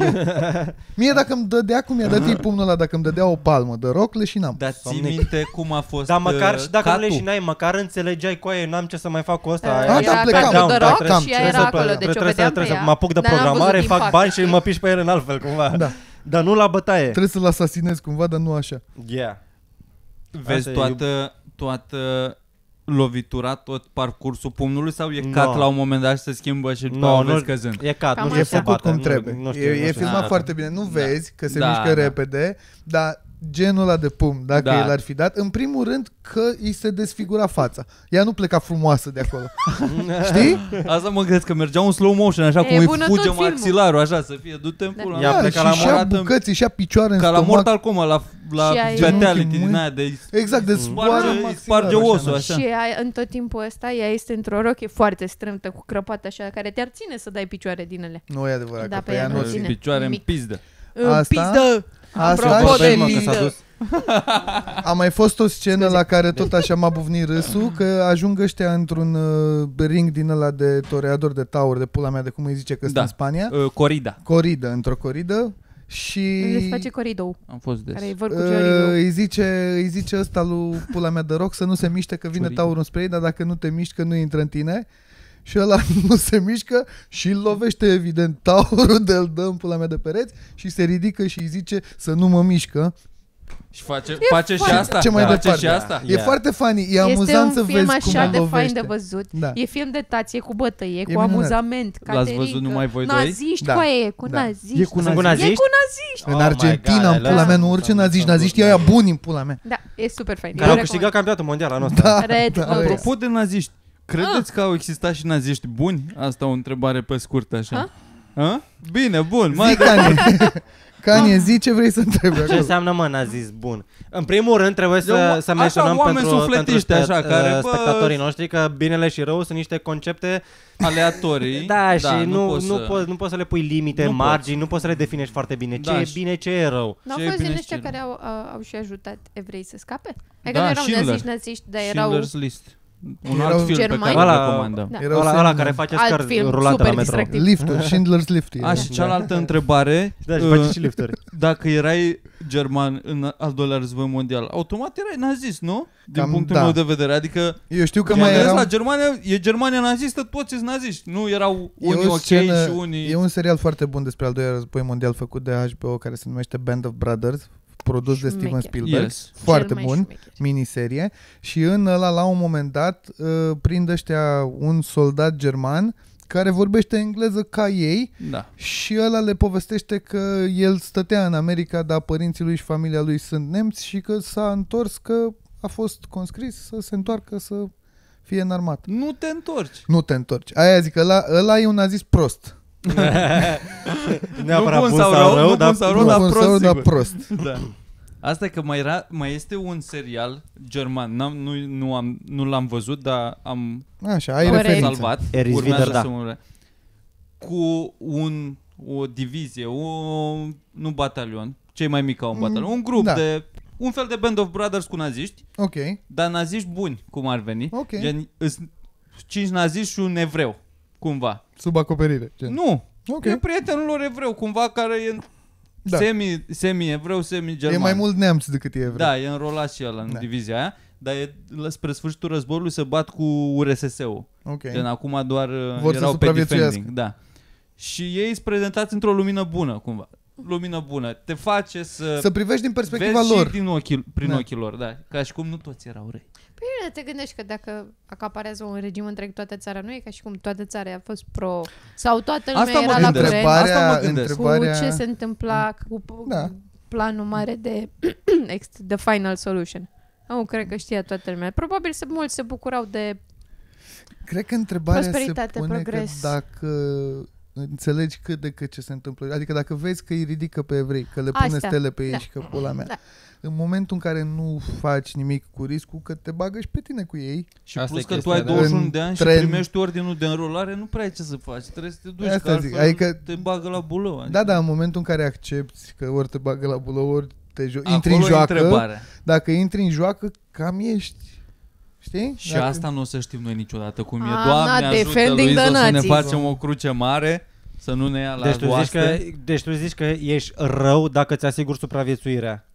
Speaker 1: Mie dacă îmi dădea, cum i-a dat ei pumnul ăla, dacă îmi dădea o palmă de Rock, leșinam.
Speaker 4: Dar ții
Speaker 2: Somnic.
Speaker 4: minte cum a fost
Speaker 2: Dar măcar și dacă nu
Speaker 4: catul?
Speaker 2: leșinai, măcar înțelegeai cu aia, n-am ce să mai fac cu ăsta.
Speaker 1: Ah,
Speaker 3: Era
Speaker 1: da, plecam.
Speaker 3: catul The Rock
Speaker 1: Plecam.
Speaker 3: și ea era acolo, deci o vedeam pe
Speaker 2: Trebuie să
Speaker 3: ea.
Speaker 2: mă apuc de
Speaker 3: dar n-am
Speaker 2: programare,
Speaker 3: văzut
Speaker 2: fac
Speaker 3: impact.
Speaker 2: bani și mă piși pe el în altfel, cumva.
Speaker 1: Da.
Speaker 2: Dar nu la bătaie.
Speaker 1: Trebuie să-l asasinez cumva, dar nu așa.
Speaker 2: Yeah.
Speaker 4: Vezi
Speaker 2: Asta e-
Speaker 4: toată lovitura, tot parcursul pumnului sau e
Speaker 2: No.
Speaker 4: cat la un moment dat și se schimbă și după
Speaker 2: No,
Speaker 4: aia o
Speaker 2: nu-
Speaker 4: vezi căzând?
Speaker 2: E cat,
Speaker 3: Cam
Speaker 2: nu
Speaker 3: așa.
Speaker 1: E
Speaker 2: știu se
Speaker 1: făcut
Speaker 2: bate.
Speaker 1: cum trebuie.
Speaker 2: Nu știu,
Speaker 1: E filmat
Speaker 4: Ah,
Speaker 1: foarte bine. Nu vezi că se
Speaker 4: Da,
Speaker 1: mișcă
Speaker 4: da.
Speaker 1: repede, dar genul ăla de pumn, dacă
Speaker 4: Da.
Speaker 1: el ar fi dat, în primul rând că îi se desfigura fața. Ea nu pleca frumoasă de acolo. Știi?
Speaker 4: Asta mă gândesc că mergea un slow motion, așa
Speaker 3: E
Speaker 4: cum îi
Speaker 3: bună
Speaker 4: fuge
Speaker 3: tot filmul.
Speaker 4: maxilarul, așa să fie, du-te în
Speaker 3: Da.
Speaker 4: pula
Speaker 2: Ia
Speaker 4: mea.
Speaker 2: pleca
Speaker 1: și
Speaker 2: la
Speaker 1: și-a
Speaker 2: moartă.
Speaker 1: bucăți, și-a picioare în
Speaker 4: Ca la
Speaker 1: stomac.
Speaker 4: Mortal Kombat, la
Speaker 3: Și ai-
Speaker 4: fatality
Speaker 1: Genunchi,
Speaker 4: din aia de
Speaker 1: Exact, de
Speaker 4: sparge,
Speaker 1: zboară
Speaker 4: îi sparge
Speaker 1: maxilarul,
Speaker 4: osul,
Speaker 1: așa.
Speaker 4: așa.
Speaker 3: Și ea, în tot timpul ăsta, ea este într-o rochie foarte strâmtă, cu crăpată așa, care te-ar ține să dai picioare din ele.
Speaker 1: Nu e adevărat,
Speaker 3: Da,
Speaker 1: că
Speaker 3: pe
Speaker 1: pe ea
Speaker 3: ea
Speaker 1: nu
Speaker 3: nu
Speaker 1: o
Speaker 3: ține.
Speaker 1: ține.
Speaker 4: Picioare în
Speaker 3: Nimic.
Speaker 4: pizdă.
Speaker 1: Asta?
Speaker 3: Pizdă!
Speaker 1: Asta
Speaker 3: Apropo
Speaker 1: și-
Speaker 3: de
Speaker 2: mă, că s-a
Speaker 3: pizdă.
Speaker 2: dus.
Speaker 1: A mai fost o scenă la care tot așa m-a buvnit râsul, că ajung ăștia într-un ring din ăla de toreador de taur, de pula mea, de cum îi zice că sunt
Speaker 4: Da.
Speaker 1: în Spania.
Speaker 4: Corida.
Speaker 1: Coridă, într-o coridă. Și
Speaker 3: Unde se face coridou,
Speaker 4: Am fost des.
Speaker 3: care îi vor cu Giorgio.
Speaker 1: îi zice ăsta lui pula mea de Rock să nu se miște, că vine
Speaker 4: Ciorică.
Speaker 1: taurul spre ei, dar dacă nu te miști, că nu intră în tine. Și ăla nu se mișcă și îl lovește evident taurul, de-l dă în pula mea de pereți și se ridică și îi zice să nu mă mișcă.
Speaker 4: Și face și
Speaker 3: foarte-
Speaker 4: asta?
Speaker 1: Ce mai
Speaker 4: Face
Speaker 1: departe?
Speaker 4: și asta?
Speaker 1: E foarte funny, e
Speaker 3: Este
Speaker 1: amuzant
Speaker 3: un
Speaker 1: să
Speaker 3: film
Speaker 1: vezi cum
Speaker 3: așa
Speaker 1: îl
Speaker 3: de fain
Speaker 1: lovește.
Speaker 3: de văzut.
Speaker 1: Da.
Speaker 3: E film de tație cu bătăie, cu
Speaker 1: minunat.
Speaker 3: amuzament,
Speaker 4: L-ați
Speaker 3: caterincă,
Speaker 4: văzut numai voi doi?
Speaker 3: naziști,
Speaker 1: Da.
Speaker 3: cu aia, cu
Speaker 1: Da.
Speaker 3: naziști.
Speaker 4: E cu
Speaker 2: Sunt cu
Speaker 3: E
Speaker 2: naziști?
Speaker 3: cu naziști.
Speaker 1: În
Speaker 2: Oh my
Speaker 1: Argentina,
Speaker 2: God,
Speaker 1: în pula
Speaker 2: I
Speaker 1: mea,
Speaker 2: love
Speaker 1: nu orice
Speaker 2: some-
Speaker 1: naziști,
Speaker 2: some
Speaker 1: naziștii
Speaker 2: good
Speaker 1: ăia
Speaker 2: movies.
Speaker 1: buni în pula mea.
Speaker 3: Da, e super fain.
Speaker 2: Care
Speaker 3: Eu
Speaker 2: au câștigat
Speaker 3: recomand.
Speaker 2: campionatul mondial anul ăsta.
Speaker 3: Red
Speaker 1: da,
Speaker 3: Notice.
Speaker 4: Apropo de naziști, credeți că au existat și naziști buni? Asta o întrebare pe scurt așa. Ha? Bine, bun.
Speaker 1: Zi,
Speaker 4: Mai
Speaker 1: Kanye, zi ce vrei să întrebi
Speaker 2: Ce
Speaker 1: acolo.
Speaker 2: înseamnă, mă, nazist bun? În primul rând trebuie să
Speaker 4: Așa,
Speaker 2: menționăm
Speaker 4: oameni
Speaker 2: pentru
Speaker 4: sufletiști, așa, care, bă,
Speaker 2: spectatorii noștri că binele și rău sunt niște concepte
Speaker 4: aleatorii.
Speaker 2: da, și
Speaker 4: poți
Speaker 2: nu poți să le pui limite,
Speaker 4: Nu
Speaker 2: margini, nu poți să le definești foarte bine. Ce
Speaker 4: Da,
Speaker 2: e
Speaker 4: și-
Speaker 2: bine, ce e rău.
Speaker 3: N-au
Speaker 4: Ce e
Speaker 3: fost din
Speaker 4: bine
Speaker 3: ăștia
Speaker 4: și ce
Speaker 3: care au și ajutat evrei să scape? Adică
Speaker 4: Da,
Speaker 3: nu erau
Speaker 4: Schindler.
Speaker 3: naziști, dar erau...
Speaker 4: Schindler's List. Un
Speaker 1: Erau
Speaker 4: alt film pe
Speaker 3: germani?
Speaker 4: care îl
Speaker 5: Ăla-
Speaker 4: recomandăm.
Speaker 3: Da.
Speaker 1: Erau
Speaker 5: Ăla
Speaker 1: semne.
Speaker 5: care face
Speaker 3: Alt
Speaker 5: scar
Speaker 3: film
Speaker 5: rulante
Speaker 3: super
Speaker 5: la metro.
Speaker 3: distractiv.
Speaker 1: Liftul, Schindler's Lift.
Speaker 4: A, și cealaltă întrebare,
Speaker 5: Da, și face și lifturi.
Speaker 4: dacă erai german în al doilea război mondial, automat erai nazist, nu? Din
Speaker 1: Cam
Speaker 4: punctul
Speaker 1: da.
Speaker 4: meu de vedere. Adică,
Speaker 1: Eu știu că
Speaker 4: mă
Speaker 1: mai
Speaker 4: gândesc
Speaker 1: erau...
Speaker 4: la Germania, e Germania nazistă, toți sunt naziști. Nu erau unii ok și unii...
Speaker 1: E un serial foarte bun despre al doilea război mondial făcut de HBO care se numește Band of Brothers, produs de Steven
Speaker 3: Șmecher.
Speaker 1: Spielberg.
Speaker 4: Yes.
Speaker 1: Foarte
Speaker 3: Cel mai
Speaker 1: bun,
Speaker 3: șmecher.
Speaker 1: miniserie. Și în ăla, la un moment dat, prind ăștia un soldat german care vorbește engleză ca ei
Speaker 4: Da.
Speaker 1: și ăla le povestește că el stătea în America, dar părinții lui și familia lui sunt nemți și că s-a întors, că a fost conscris să se întoarcă să fie în armată.
Speaker 4: Nu te întorci.
Speaker 1: Nu te întorci. Aia zic, ăla e un nazist prost.
Speaker 5: Neapărat
Speaker 4: bun
Speaker 5: bun
Speaker 4: sau
Speaker 5: sau
Speaker 4: rău,
Speaker 5: rău,
Speaker 4: nu
Speaker 5: dar
Speaker 4: bun sau rău,
Speaker 1: Nu
Speaker 4: dar
Speaker 1: bun
Speaker 4: prost,
Speaker 1: sau, dar
Speaker 4: sigur.
Speaker 1: prost.
Speaker 4: Da. Asta e că mai este un serial german, nu l-am văzut, dar am
Speaker 1: Așa, ai
Speaker 3: Corect.
Speaker 1: referință.
Speaker 4: salvat.
Speaker 5: Eris
Speaker 4: Urmează
Speaker 5: Wider, da.
Speaker 4: să mă... Cu o divizie, nu batalion, cei mai mici ca un batalion, un grup
Speaker 1: da.
Speaker 4: de un fel de Band of Brothers cu naziști,
Speaker 1: Ok,
Speaker 4: dar naziști buni, cum ar veni.
Speaker 1: ok.
Speaker 4: Gen, 5 naziști și un evreu, cumva.
Speaker 1: Sub acoperire. Gen.
Speaker 4: Nu,
Speaker 1: Ok.
Speaker 4: e prietenul lor evreu, cumva, care e
Speaker 1: Da.
Speaker 4: semi-evreu, semi-german.
Speaker 1: E mai mult neamț decât e evreu.
Speaker 4: Da, e înrolat și el în
Speaker 1: Da.
Speaker 4: divizia aia, dar spre sfârșitul războiului se bat cu URSS-ul.
Speaker 1: Ok.
Speaker 4: Gen, acum doar
Speaker 1: Vor să
Speaker 4: erau pe
Speaker 1: supraviețuiască.
Speaker 4: defending. Da. Și ei sunt prezentați într-o lumină bună, cumva. Lumină bună. Te face să
Speaker 1: Să privești din perspectiva
Speaker 4: vezi
Speaker 1: lor.
Speaker 4: și prin
Speaker 1: Da.
Speaker 4: ochii lor, da. Ca și cum nu toți erau răi.
Speaker 3: Păi te gândești că dacă acaparează un regim întreg toată țara, nu e ca și cum toată țara a fost pro sau toată lumea
Speaker 4: Asta mă
Speaker 3: era la
Speaker 4: gândesc.
Speaker 3: curent
Speaker 4: Asta mă gândesc.
Speaker 3: cu ce se întâmpla cu
Speaker 1: Da.
Speaker 3: planul mare de The Final Solution. Nu cred că știa toată lumea. Probabil mulți se bucurau de...
Speaker 1: Cred că întrebarea se
Speaker 3: Prosperitate,
Speaker 1: pune
Speaker 3: progres.
Speaker 1: că dacă înțelegi cât de cât ce se întâmplă. Adică dacă vezi că îi ridică pe evrei, că le pune
Speaker 3: Asta,
Speaker 1: stele pe ei
Speaker 3: da.
Speaker 1: și că pula mea.
Speaker 3: Da.
Speaker 1: În momentul în care nu faci nimic cu riscul, că te bagă și pe tine cu ei.
Speaker 4: Și
Speaker 5: Asta
Speaker 4: plus
Speaker 5: e
Speaker 4: că tu
Speaker 5: chestia,
Speaker 4: ai
Speaker 5: da.
Speaker 4: 21
Speaker 1: În
Speaker 4: de ani și
Speaker 1: tren-
Speaker 4: primești ordinul de înrolare, nu prea ai ce să faci. Trebuie să te duci,
Speaker 1: Asta
Speaker 4: că altfel
Speaker 1: zic, adică-
Speaker 4: te bagă la bulău. Adică.
Speaker 1: Da, da, în momentul în care accepti că ori te bagă la bulă, ori intri în
Speaker 4: Acolo e
Speaker 1: joacă,
Speaker 4: întrebarea.
Speaker 1: dacă intri în joacă, cam ești. Știi?
Speaker 4: Și
Speaker 1: Dacă-
Speaker 4: asta nu o să știm noi niciodată cum e.
Speaker 3: I'm
Speaker 4: Doamne
Speaker 3: not
Speaker 4: ajută,
Speaker 3: defending
Speaker 4: Luiza,
Speaker 3: the
Speaker 4: o să ne
Speaker 3: Nazis.
Speaker 4: facem o cruce mare, să nu ne ia la
Speaker 5: Deci tu zici că ești rău dacă ți asiguri supraviețuirea.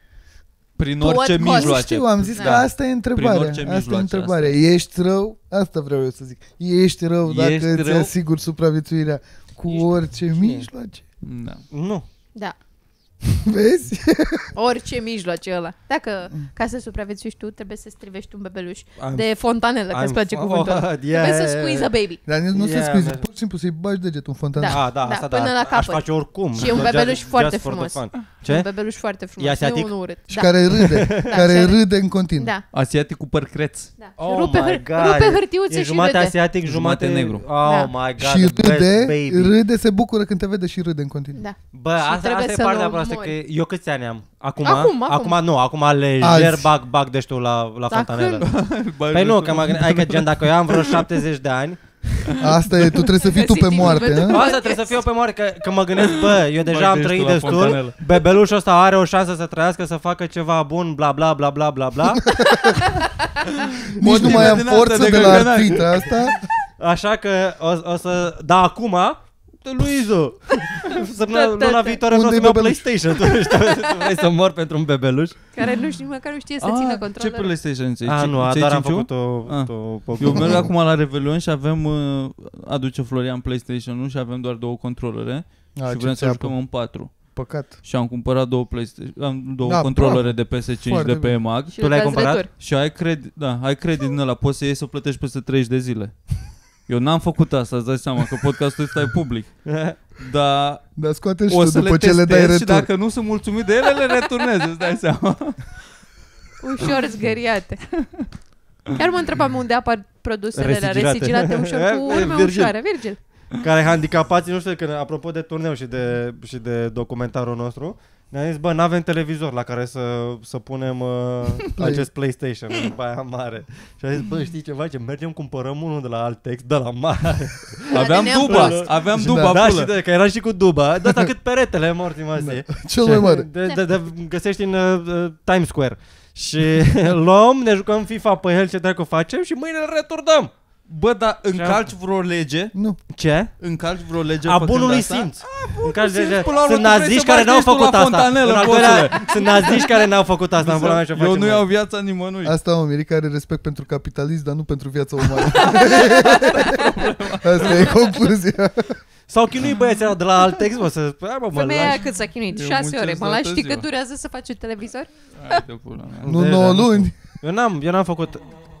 Speaker 4: prin
Speaker 3: To
Speaker 4: orice
Speaker 3: what cost?
Speaker 4: mijloace.
Speaker 1: Știu, am zis
Speaker 3: Da.
Speaker 1: că asta e întrebarea.
Speaker 4: orice
Speaker 1: Asta e
Speaker 4: mijloace,
Speaker 1: întrebarea. Ești rău? Asta vreau eu să zic. Ești rău dacă
Speaker 4: Ești
Speaker 1: îți
Speaker 4: rău?
Speaker 1: asiguri supraviețuirea cu orice mijloace?
Speaker 4: Da.
Speaker 5: Nu.
Speaker 3: Da.
Speaker 1: Vezi?
Speaker 3: Orice mijloace ăla. Dacă ca să supraviețuiești tu, trebuie să strivești un bebeluș de fontanelă, că îți place cuvântul ăla. Trebuie să squeeze a baby.
Speaker 1: Dar nu se
Speaker 5: Yeah,
Speaker 1: scuze,
Speaker 5: man.
Speaker 1: pur și simplu să-i bagi degetul în fontană.
Speaker 3: Da.
Speaker 5: Da, asta
Speaker 3: până la
Speaker 5: Aș
Speaker 3: capăt.
Speaker 5: face oricum.
Speaker 3: Și e un
Speaker 5: Just-
Speaker 3: bebeluș
Speaker 5: just
Speaker 3: foarte
Speaker 5: for the
Speaker 3: frumos.
Speaker 5: fun.
Speaker 3: Un
Speaker 5: Ce?
Speaker 3: bebeluș foarte frumos.
Speaker 5: E asiatic?
Speaker 3: Nu un urât.
Speaker 1: Și
Speaker 3: Da.
Speaker 1: care râde, care
Speaker 3: și are-
Speaker 1: râde în continuu.
Speaker 3: Da.
Speaker 4: Asiatic cu păr creț.
Speaker 3: Da.
Speaker 5: Oh
Speaker 3: rupe,
Speaker 5: my God.
Speaker 3: rupe hârtiuțe
Speaker 5: E
Speaker 3: și
Speaker 5: jumate
Speaker 3: râde.
Speaker 5: asiatic, jumate
Speaker 4: negru.
Speaker 5: Oh
Speaker 3: Da.
Speaker 5: my God,
Speaker 1: Și
Speaker 5: the best
Speaker 1: râde,
Speaker 5: baby.
Speaker 1: râde, se bucură când te vede și râde în continuu.
Speaker 3: Da.
Speaker 5: Bă,
Speaker 3: Și
Speaker 5: asta
Speaker 3: trebuie
Speaker 5: e
Speaker 3: să
Speaker 5: partea
Speaker 3: nu
Speaker 5: proastă, că
Speaker 3: mori.
Speaker 5: eu câți ani am? Acum acum lejer
Speaker 1: Azi.
Speaker 5: bag deștul la fontanelă.
Speaker 4: Bă,
Speaker 5: Păi nu, că adică gen dacă eu am vreo 70 de ani,
Speaker 1: Asta e, tu trebuie să fii tu pe
Speaker 3: Găsiți
Speaker 1: moarte,
Speaker 3: cuvântul.
Speaker 1: hă?
Speaker 5: asta trebuie să fiu pe moarte, că mă gândesc, bă, eu deja am
Speaker 4: deștul
Speaker 5: trăit
Speaker 4: la
Speaker 5: destul,
Speaker 4: fontanelă.
Speaker 5: bebelușul ăsta are o șansă să trăiască, să facă ceva bun, bla bla bla bla bla bla.
Speaker 1: Nici nu mai am
Speaker 4: din astea
Speaker 1: forță
Speaker 4: de
Speaker 1: de la
Speaker 4: găgănac.
Speaker 1: artrita asta.
Speaker 5: Așa că o să, da, acum, Luizu, luna viitoare vreau
Speaker 1: Unde-i
Speaker 5: să-mi iau
Speaker 1: bebeluș?
Speaker 5: PlayStation, tu vrei să mor pentru un bebeluș?
Speaker 3: Care măcar nu știe să țină
Speaker 4: Ce
Speaker 3: controlul.
Speaker 4: PlayStation ți-ai?
Speaker 5: Nu,
Speaker 4: Ți-ai
Speaker 5: doar am
Speaker 4: 5-ul?
Speaker 5: făcut
Speaker 4: Eu merg acum la Revelion și avem aduce Florian PlayStation-ul și avem doar 2 controlere și vrem să jucăm în 4.
Speaker 1: Păcat.
Speaker 4: Și am cumpărat 2
Speaker 1: Da,
Speaker 4: controlere de PS5
Speaker 1: Foarte
Speaker 4: de pe
Speaker 1: bine.
Speaker 4: EMAG.
Speaker 3: Și
Speaker 5: Tu le-ai
Speaker 3: îl dați
Speaker 5: cumpărat?
Speaker 3: retur.
Speaker 4: Și ai credit din ăla, poți să iei să plătești peste 30 de zile. Eu n-am făcut asta, îți dai seama că podcastul ăsta e public. Dar
Speaker 1: Dar scoate-l și
Speaker 4: o
Speaker 1: tu
Speaker 4: să
Speaker 1: după
Speaker 4: le
Speaker 1: ce le dai
Speaker 4: testez și
Speaker 1: retur.
Speaker 4: dacă nu sunt mulțumit de ele, le returnez, îți dai seama.
Speaker 3: Ușor zgăriate. Chiar mă întrebam unde apar produsele alea
Speaker 5: Resigilate.
Speaker 3: resigilate ușor cu urme
Speaker 5: Virgil.
Speaker 3: ușoare. Virgil.
Speaker 5: Care handicapații, nu știu, că apropo de turneu și de documentarul nostru, ne-am zis, bă, n-avem televizor la care să punem acest PlayStation în baia mare. Și am zis, bă, știi ceva, ce mergem, cumpărăm unul de la Altex, de la mare.
Speaker 4: Aveam
Speaker 3: de
Speaker 4: duba,
Speaker 3: neampus.
Speaker 4: aveam
Speaker 1: Și
Speaker 4: duba
Speaker 5: Da, și
Speaker 4: pulă.
Speaker 5: că era și cu duba, de asta cât peretele, morți mă zi.
Speaker 1: Cel mai mare.
Speaker 5: Găsești în Times Square. Și luăm, ne jucăm FIFA pe el, ce dracu facem și mâine îl returnăm.
Speaker 4: Bă, dar încalci vreo lege?
Speaker 1: Nu.
Speaker 5: Ce?
Speaker 4: Încalci vreo lege
Speaker 5: A
Speaker 4: făcând
Speaker 5: bunului
Speaker 4: asta?
Speaker 5: simț.
Speaker 4: Sunt
Speaker 5: naziști care n-au făcut asta. Sunt naziști care n-au făcut asta. În pula mea, ce
Speaker 4: Eu
Speaker 5: facem
Speaker 4: nu
Speaker 5: noi?
Speaker 4: iau viața nimănui.
Speaker 1: Asta mă miric, are respect pentru capitalism, dar nu pentru viața umană. Asta e concluzia.
Speaker 5: S-au chinuit băieții ăla de la Altex, bă, să... Hai, bă, mă
Speaker 3: Femeia aia
Speaker 5: lași.
Speaker 3: cât s-a chinuit?
Speaker 4: Eu
Speaker 3: 6
Speaker 4: muncesc
Speaker 3: ore. Mă
Speaker 4: toată
Speaker 3: lași, știi
Speaker 4: ziua.
Speaker 3: că durează să faci un televizor?
Speaker 4: Hai de pula mea.
Speaker 1: Nu
Speaker 5: De-
Speaker 1: 9
Speaker 5: nu
Speaker 1: luni.
Speaker 5: Eu n-am făcut...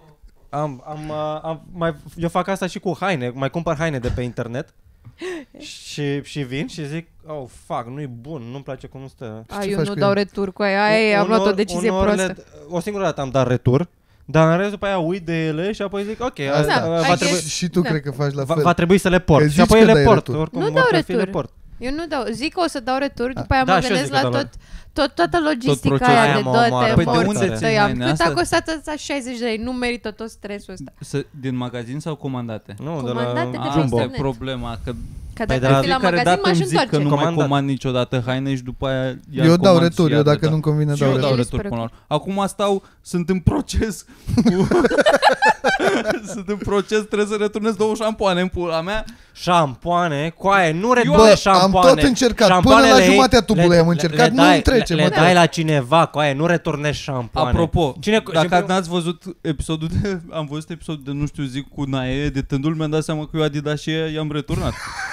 Speaker 5: Eu fac asta și cu haine, mai cumpăr haine de pe internet și vin și zic, oh, fuck, nu-i bun, nu-mi place cum stă.
Speaker 3: Eu
Speaker 1: faci
Speaker 3: nu
Speaker 1: cu
Speaker 3: dau
Speaker 1: el?
Speaker 3: retur cu aia, am luat o decizie prostă.
Speaker 5: O singură dată am dat retur, dar în rest după aia uit de ele și apoi zic, ok, asta,
Speaker 3: Da,
Speaker 5: va,
Speaker 3: I
Speaker 5: trebui,
Speaker 3: guess.
Speaker 1: Și tu
Speaker 3: Da.
Speaker 1: cred că faci la fel.
Speaker 5: va trebui să le
Speaker 1: Că
Speaker 5: port.
Speaker 1: zici
Speaker 5: Și apoi
Speaker 1: că
Speaker 5: le
Speaker 1: dai
Speaker 5: port.
Speaker 1: retur.
Speaker 5: Oricum,
Speaker 3: Nu dau
Speaker 5: oricum le
Speaker 3: retur.
Speaker 5: port.
Speaker 3: Eu nu dau, zic că o să dau retur, după aia
Speaker 5: Da,
Speaker 3: mă
Speaker 5: și eu
Speaker 3: gândesc
Speaker 5: zic că
Speaker 3: la
Speaker 5: dau
Speaker 3: toată logistica
Speaker 4: procesul.
Speaker 3: aia
Speaker 5: Aia
Speaker 3: de
Speaker 5: mă
Speaker 3: date,
Speaker 5: omoară.
Speaker 4: Păi de
Speaker 3: morți,
Speaker 4: unde ții
Speaker 3: tăia.
Speaker 4: haine
Speaker 3: Cât a
Speaker 4: astea?
Speaker 3: costat asta 60 de lei? Nu merită tot stresul ăsta.
Speaker 4: Din magazin sau comandate?
Speaker 5: Nu, de
Speaker 3: Comandate de
Speaker 5: la
Speaker 3: pe
Speaker 5: Jumbo.
Speaker 4: Asta e
Speaker 3: internet.
Speaker 4: problema, că
Speaker 3: Că
Speaker 5: Păi
Speaker 3: dacă
Speaker 5: de la
Speaker 3: ar fi la
Speaker 4: fiecare
Speaker 3: magazin,
Speaker 4: dată
Speaker 3: m-aș
Speaker 4: îmi zic că
Speaker 3: întoarce.
Speaker 4: nu mai
Speaker 5: Comandat.
Speaker 4: comand niciodată haine și după aia iar
Speaker 1: Eu dau
Speaker 4: comand
Speaker 1: retur,
Speaker 4: și
Speaker 1: eu
Speaker 4: iar
Speaker 1: dacă
Speaker 4: da.
Speaker 1: nu-mi convine
Speaker 4: Și
Speaker 1: dau
Speaker 4: eu
Speaker 1: retur.
Speaker 4: dau
Speaker 3: Eu
Speaker 4: retur
Speaker 3: sper
Speaker 4: până la urmă. Acum sunt în proces cu... sunt în proces, trebuie să returnez 2 șampoane în pula mea.
Speaker 5: Șampoane, coaie, nu
Speaker 1: Bă,
Speaker 5: returne
Speaker 1: am
Speaker 5: șampoane.
Speaker 1: tot încercat. Până
Speaker 5: Șampoanele
Speaker 1: la
Speaker 5: ei,
Speaker 1: jumatea tubului am încercat, nu-mi trece,
Speaker 5: Le
Speaker 1: mă.
Speaker 5: dai la cineva, coaie, nu returnezi șampoane.
Speaker 4: Apropo, dacă
Speaker 5: cine-
Speaker 4: n-ați văzut episodul de... Am văzut episodul de, nu știu, zic cu Nae editându-l, mi-am dat seama că eu Adidas și i-am returnat.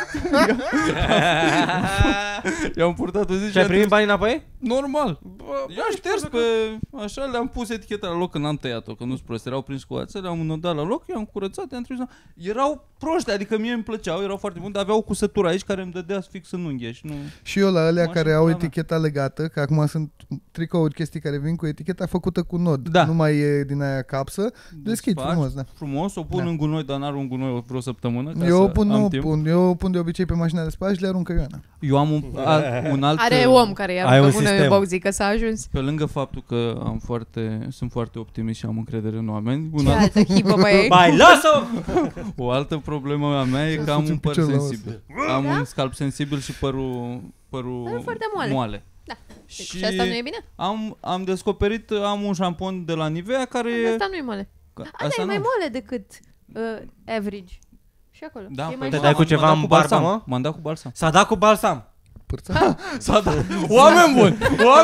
Speaker 4: I-am purtat o zi
Speaker 5: Și ai primit banii înapoi?
Speaker 4: normal. I-am șters pe... Așa, le-am pus eticheta la loc când am tăiat-o, că nu-s prost. Erau prins cu ață, le-am înodat la loc, i-am curățat, i-am trimis. Erau proști, adică mie îmi plăceau, erau foarte buni, dar aveau o cusătură aici care îmi dădea fix în unghie și nu...
Speaker 1: Și eu la alea
Speaker 4: Mașina
Speaker 1: care au
Speaker 4: mea.
Speaker 1: eticheta legată, că acum sunt tricouri, chestii care vin cu eticheta făcută cu nod.
Speaker 4: Da.
Speaker 1: Nu mai e din aia capsă. Deschid
Speaker 4: Desfaci
Speaker 1: frumos, da.
Speaker 4: Frumos, o pun
Speaker 1: Da.
Speaker 4: în gunoi, dar n-ar un gunoi vreo săptămână. Ca
Speaker 1: Eu
Speaker 4: să
Speaker 1: pun,
Speaker 4: am
Speaker 1: nu
Speaker 4: timp.
Speaker 1: pun, eu pun de obicei pe mașina de spălat și le aruncă Ioana.
Speaker 4: Eu am un alt...
Speaker 3: Are om care
Speaker 5: Ai
Speaker 3: ia
Speaker 5: un
Speaker 3: pe mână
Speaker 5: sistem.
Speaker 3: eu bau, zic că s-a ajuns.
Speaker 4: Pe lângă faptul că sunt foarte optimist și am încredere în oameni,
Speaker 3: Ce altă hipă mai e?
Speaker 5: Bai, lasă!
Speaker 4: o altă problemă a mea e că am
Speaker 1: Să-ți
Speaker 4: un păr
Speaker 1: piciorul la
Speaker 4: sensibil. Am un scalp sensibil și părul
Speaker 3: E foarte moale.
Speaker 4: moale.
Speaker 3: Da.
Speaker 4: Și
Speaker 3: Și asta nu e bine?
Speaker 4: am descoperit, am un șampon de la Nivea care
Speaker 3: Asta nu e moale. Asta e mai moale decât average. Și acolo.
Speaker 4: Da,
Speaker 3: E mai
Speaker 5: Te
Speaker 3: moale.
Speaker 5: dai cu ceva în barbă, mă?
Speaker 4: M-am dat cu balsam.
Speaker 5: S-a dat cu balsam.
Speaker 1: Părța?
Speaker 4: S-a dat. Oameni buni!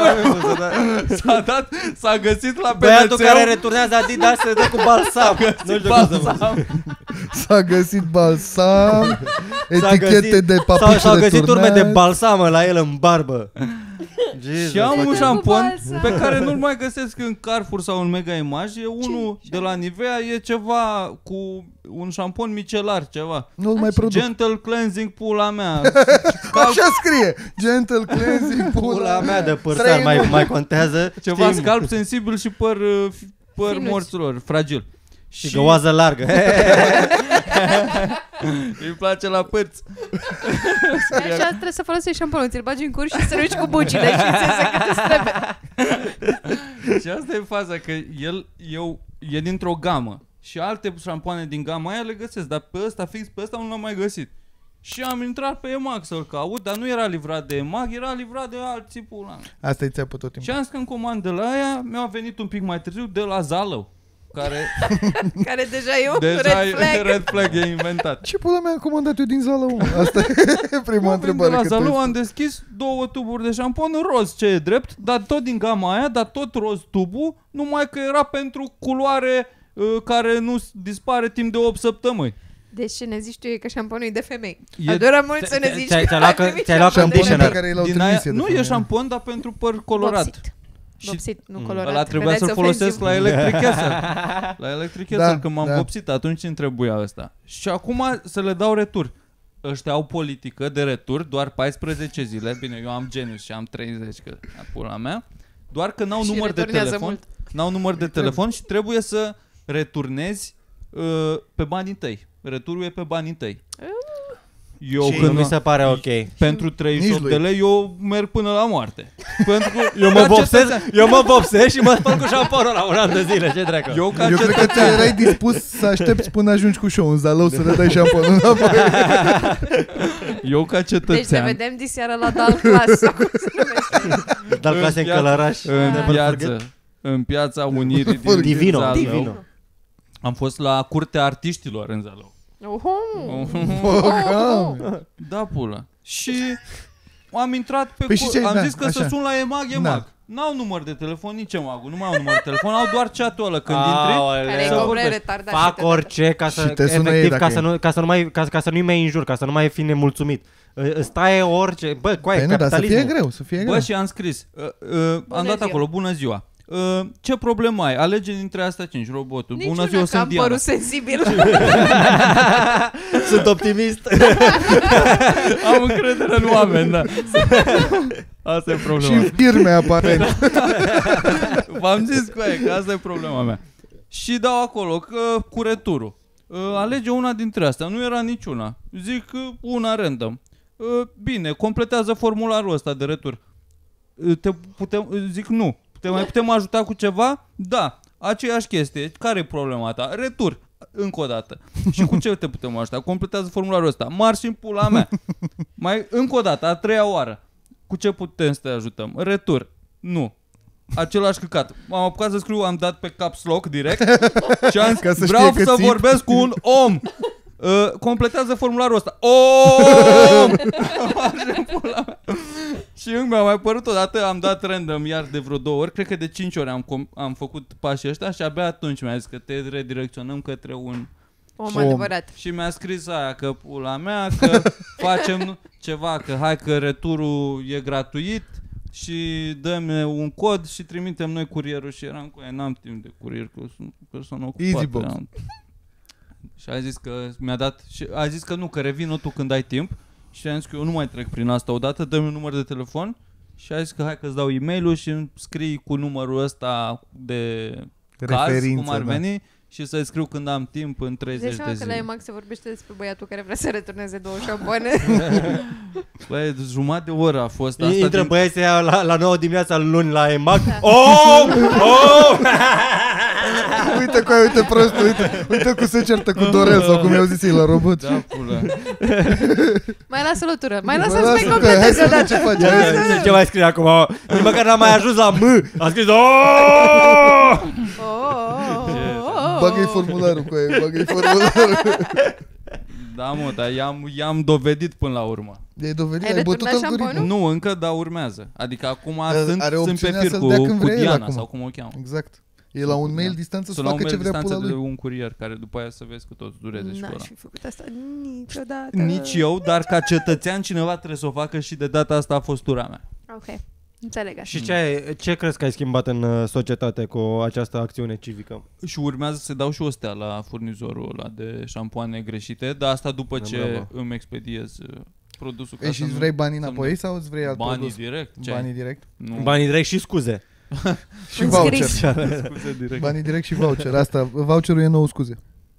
Speaker 4: S-a găsit la
Speaker 5: Băiatul
Speaker 4: PNC-ul
Speaker 5: care returnează Adidas se dă cu balsam. Nu știu cum să vă
Speaker 4: balsam.
Speaker 1: S-a găsit balsam, etichete
Speaker 5: găsit-
Speaker 1: de papici
Speaker 5: S-au găsit urme de
Speaker 1: returnați.
Speaker 5: balsamă la el în barbă. Jesus,
Speaker 4: Și am un
Speaker 3: Cu
Speaker 4: șampon
Speaker 3: balsam.
Speaker 4: pe care nu-l mai găsesc în Carrefour sau în Mega Image. E unul de la Nivea, e ceva cu un șampon micelar, ceva.
Speaker 1: Nu-l mai produc.
Speaker 4: Gentle cleansing, pula mea.
Speaker 1: Așa scrie. Gentle cleansing,
Speaker 5: pula mea de părsar
Speaker 1: Trei
Speaker 5: mai contează.
Speaker 4: Ceva
Speaker 5: Știm.
Speaker 4: scalp sensibil și păr
Speaker 3: Finuț.
Speaker 4: morților, fragil.
Speaker 5: Și găoază largă.
Speaker 4: Îi place la părți.
Speaker 3: Așa trebuie să folosești șamponul, ți-l bagi în cur și să ruci cu bucile și ți iese cât îți trebuie.
Speaker 4: Și asta e faza, că eu e dintr-o gamă. Și alte șampoane din gama aia le găsesc, dar pe ăsta, fix pe ăsta, nu l-am mai găsit. Și am intrat pe EMAG să-l caut, dar nu era livrat de EMAG, era livrat de alții, pula mea.
Speaker 1: Asta e țeapă tot
Speaker 4: Și
Speaker 1: timpul.
Speaker 4: am zis că în comandă la aia mi-a venit un pic mai târziu de la Zalău, care
Speaker 3: Care deja e un
Speaker 4: deja
Speaker 3: red flag.
Speaker 4: red flag e inventat.
Speaker 1: Ce pula mea am comandat eu din Zalău? Asta e prima întrebare.
Speaker 4: De la
Speaker 1: că
Speaker 4: Zalău
Speaker 1: tu-
Speaker 4: am deschis 2 tuburi de șampon roz, ce e drept, dar tot din gama aia, dar tot roz tubul, numai că era pentru culoare care nu dispare timp de 8 săptămâni.
Speaker 3: Deci ce ne zici tu e că șamponul e de femei.
Speaker 4: E-
Speaker 3: Adoră mult să ne zici
Speaker 5: ți-ai
Speaker 3: că
Speaker 5: luat-
Speaker 3: ar trebui
Speaker 5: ți-ai luat
Speaker 3: șampon de
Speaker 1: Șamponul pe
Speaker 5: conditioner.
Speaker 1: care l-au
Speaker 4: Din aia,
Speaker 1: trimis e de
Speaker 4: nu e
Speaker 1: femeie.
Speaker 4: șampon, dar pentru păr colorat.
Speaker 3: Vopsit.
Speaker 4: Și
Speaker 3: Vopsit, nu colorat.
Speaker 4: ăla trebuia să-l
Speaker 3: Vedeți
Speaker 4: folosesc
Speaker 3: ofensiv.
Speaker 4: la Electric Castle. La Electric Castle,
Speaker 1: Da,
Speaker 4: când m-am
Speaker 1: da.
Speaker 4: vopsit, atunci îmi trebuia ăsta. Și acum să le dau retur. Ăștia au politică de retur doar 14 zile. Bine, eu am Genius și am 30, că pula mea. Doar că n-au
Speaker 3: Și
Speaker 4: număr de
Speaker 3: returnează
Speaker 4: telefon.
Speaker 3: mult.
Speaker 4: N-au număr de telefon și trebuie să returnezi pe banii tăi. Returul e pe banii tăi. Eu
Speaker 5: Și nu mi se pare ok.
Speaker 4: pentru 38
Speaker 1: Nici
Speaker 4: de
Speaker 1: lui.
Speaker 4: lei eu merg până la moarte. Pentru că
Speaker 5: Eu mă vopsesc și mă spăl cu șamponul la un an de zile. Ce dracu?
Speaker 4: eu ca
Speaker 1: Eu cred că ți erai dispus să aștepți până ajungi cu show în Zalău să le dai șamponul înapoi.
Speaker 4: eu ca
Speaker 3: Deci ne
Speaker 4: cetățean
Speaker 3: vedem diseară la Dal Class. sau cum se numește.
Speaker 5: Dar clase în
Speaker 4: viață-
Speaker 5: Călăraș.
Speaker 4: în
Speaker 5: Never
Speaker 4: viață,
Speaker 5: forget.
Speaker 4: în Piața Unirii din
Speaker 5: Divino.
Speaker 4: Zalău.
Speaker 5: Divino.
Speaker 4: Am fost la Curtea Artiștilor în Zalău. Da, pula. Și am intrat pe
Speaker 1: Păi și ce?
Speaker 4: am
Speaker 1: Da,
Speaker 4: zis că
Speaker 1: așa.
Speaker 4: să sun la EMAG.
Speaker 1: Da.
Speaker 4: N-au număr de telefon, nici EMAG-ul. Nu mai au număr de telefon, au doar chat-ul ăla când
Speaker 5: Aoleu.
Speaker 3: Care e
Speaker 4: Să
Speaker 3: complet
Speaker 4: vorbesc.
Speaker 3: retardat. și
Speaker 5: Fac
Speaker 3: te
Speaker 5: orice ca să
Speaker 1: Și te sună ei
Speaker 5: efectiv
Speaker 1: dacă
Speaker 5: ca să nu-i mai înjur, ca să nu mai fi nemulțumit. Îți taie orice. Bă,
Speaker 1: Păi nu, dar să fie greu, să fie greu.
Speaker 4: Bă, și am scris. Am dat
Speaker 3: ziua.
Speaker 4: acolo, bună ziua. Ce problemă ai? Alege dintre astea 5, robotul.
Speaker 3: Niciuna,
Speaker 4: Bună ziua,
Speaker 3: că
Speaker 4: sunt
Speaker 3: am
Speaker 4: Diana.
Speaker 3: părut sensibil.
Speaker 5: Sunt optimist.
Speaker 4: Am încredere în oameni, da. Asta e
Speaker 1: Și
Speaker 4: problema.
Speaker 1: în firme, aparent.
Speaker 4: V-am zis că asta e problema mea. Și dau acolo că cu returul. Alege una dintre astea. Nu era niciuna. Zic una random. Bine, completează formularul ăsta de retur. Zic nu. Mai putem ajuta cu ceva? Da. Aceeași chestie. Care e problema ta? Retur. Încă o dată. Și cu ce te putem ajuta? Completează formularul ăsta. Marș în pula mea. Mai încă o dată, a treia oară. Cu ce putem să te ajutăm? Retur. Nu. Același căcat. M-am apucat să scriu, am dat pe caps lock direct și am
Speaker 1: Ca să
Speaker 4: vreau
Speaker 1: știe că
Speaker 4: să
Speaker 1: țip.
Speaker 4: vorbesc cu un om. Completează formularul ăsta. Om! Și încă mi-a mai părut odată, am dat random iar de vreo 2 ori, cred că de 5 ori am făcut pașii ăștia și abia atunci mi-a zis că te redirecționăm către un...
Speaker 3: Om adevărat.
Speaker 4: Și mi-a scris aia că pula mea, că facem ceva, că hai că returul e gratuit și dăm un cod și trimitem noi curierul și eram cu ea, n-am timp de curier, că sunt persoană ocupată.
Speaker 1: Easybox.
Speaker 4: Și a zis că mi-a dat și a zis că nu, că revină tu când ai timp și am zis că eu nu mai trec prin asta odată, dă-mi un număr de telefon și a zis că hai că îți dau e-mail-ul și îmi scrii cu numărul ăsta de caz,
Speaker 1: Referință,
Speaker 4: cum ar
Speaker 1: da.
Speaker 4: veni și să-i scriu când am timp în 30
Speaker 3: Deci
Speaker 4: de
Speaker 3: că la
Speaker 4: zile.
Speaker 3: EMAG se vorbește despre băiatul care vrea să returneze 2 șampoane.
Speaker 4: Băi, jumătate de oră a fost asta.
Speaker 5: Intră băieții aia la 9 dimineața luni la EMAG.
Speaker 3: Da.
Speaker 5: Oh!
Speaker 1: Uite cu aia, uite prostul, uite cum se certă cu Dorel sau cum i-au zis ei la robot.
Speaker 4: Da, pula.
Speaker 3: Mai lasă lătură. Mai lasă
Speaker 1: Bă,
Speaker 3: să mai
Speaker 1: lasă că-
Speaker 3: completeze
Speaker 1: hai să
Speaker 3: odată.
Speaker 1: vedem ce face. Hai să-
Speaker 5: Ce mai scrie acum? Nici măcar n-am mai ajuns la M. A scris oh!
Speaker 1: Bagă-i formularul cu aia, bagă-i formularul.
Speaker 4: Da, mă, dar i-am dovedit până la urmă.
Speaker 1: I-ai dovedit,
Speaker 3: Ai
Speaker 1: ai bătut
Speaker 3: returnat
Speaker 1: algoritmul.
Speaker 3: șamponul?
Speaker 4: Nu, încă, dar urmează. Adică acum
Speaker 1: Are
Speaker 4: sunt pe
Speaker 1: opțiunea
Speaker 4: fir
Speaker 1: să-l dea când
Speaker 4: cu
Speaker 1: vrea el
Speaker 4: Diana
Speaker 1: acum.
Speaker 4: sau cum o cheamă.
Speaker 1: Exact. E la un mail
Speaker 4: Da.
Speaker 1: distanță să
Speaker 4: Sunt la un
Speaker 1: facă ce
Speaker 4: mail
Speaker 1: vrea pula
Speaker 4: distanță de
Speaker 1: lui.
Speaker 4: un curier care după aia să vezi că tot dureze și cu ăla.
Speaker 3: N-aș fi făcut asta niciodată.
Speaker 4: Nici eu, dar ca cetățean cineva trebuie să o facă și de data asta a fost tura mea.
Speaker 3: Ok. Înțeleg asta.
Speaker 5: Și ce crezi că ai schimbat în societate cu această acțiune civică?
Speaker 4: Și urmează să dau și o stea la furnizorul ăla de șampoane greșite, dar asta după ce
Speaker 5: Bravo.
Speaker 4: îmi expediez produsul. ca
Speaker 1: Ei, și
Speaker 4: să
Speaker 1: îți
Speaker 4: nu-
Speaker 1: vrei banii
Speaker 4: să
Speaker 1: înapoi
Speaker 4: nu-
Speaker 1: sau îți vrei alt
Speaker 4: Banii
Speaker 1: produs?
Speaker 4: direct? Ce
Speaker 1: Banii
Speaker 4: ai?
Speaker 1: direct?
Speaker 4: Nu.
Speaker 5: Banii direct și scuze.
Speaker 1: Și
Speaker 3: În
Speaker 1: voucher.
Speaker 3: scris.
Speaker 4: Scuze direct.
Speaker 1: Banii direct și voucher. Asta, voucherul e nou, scuze.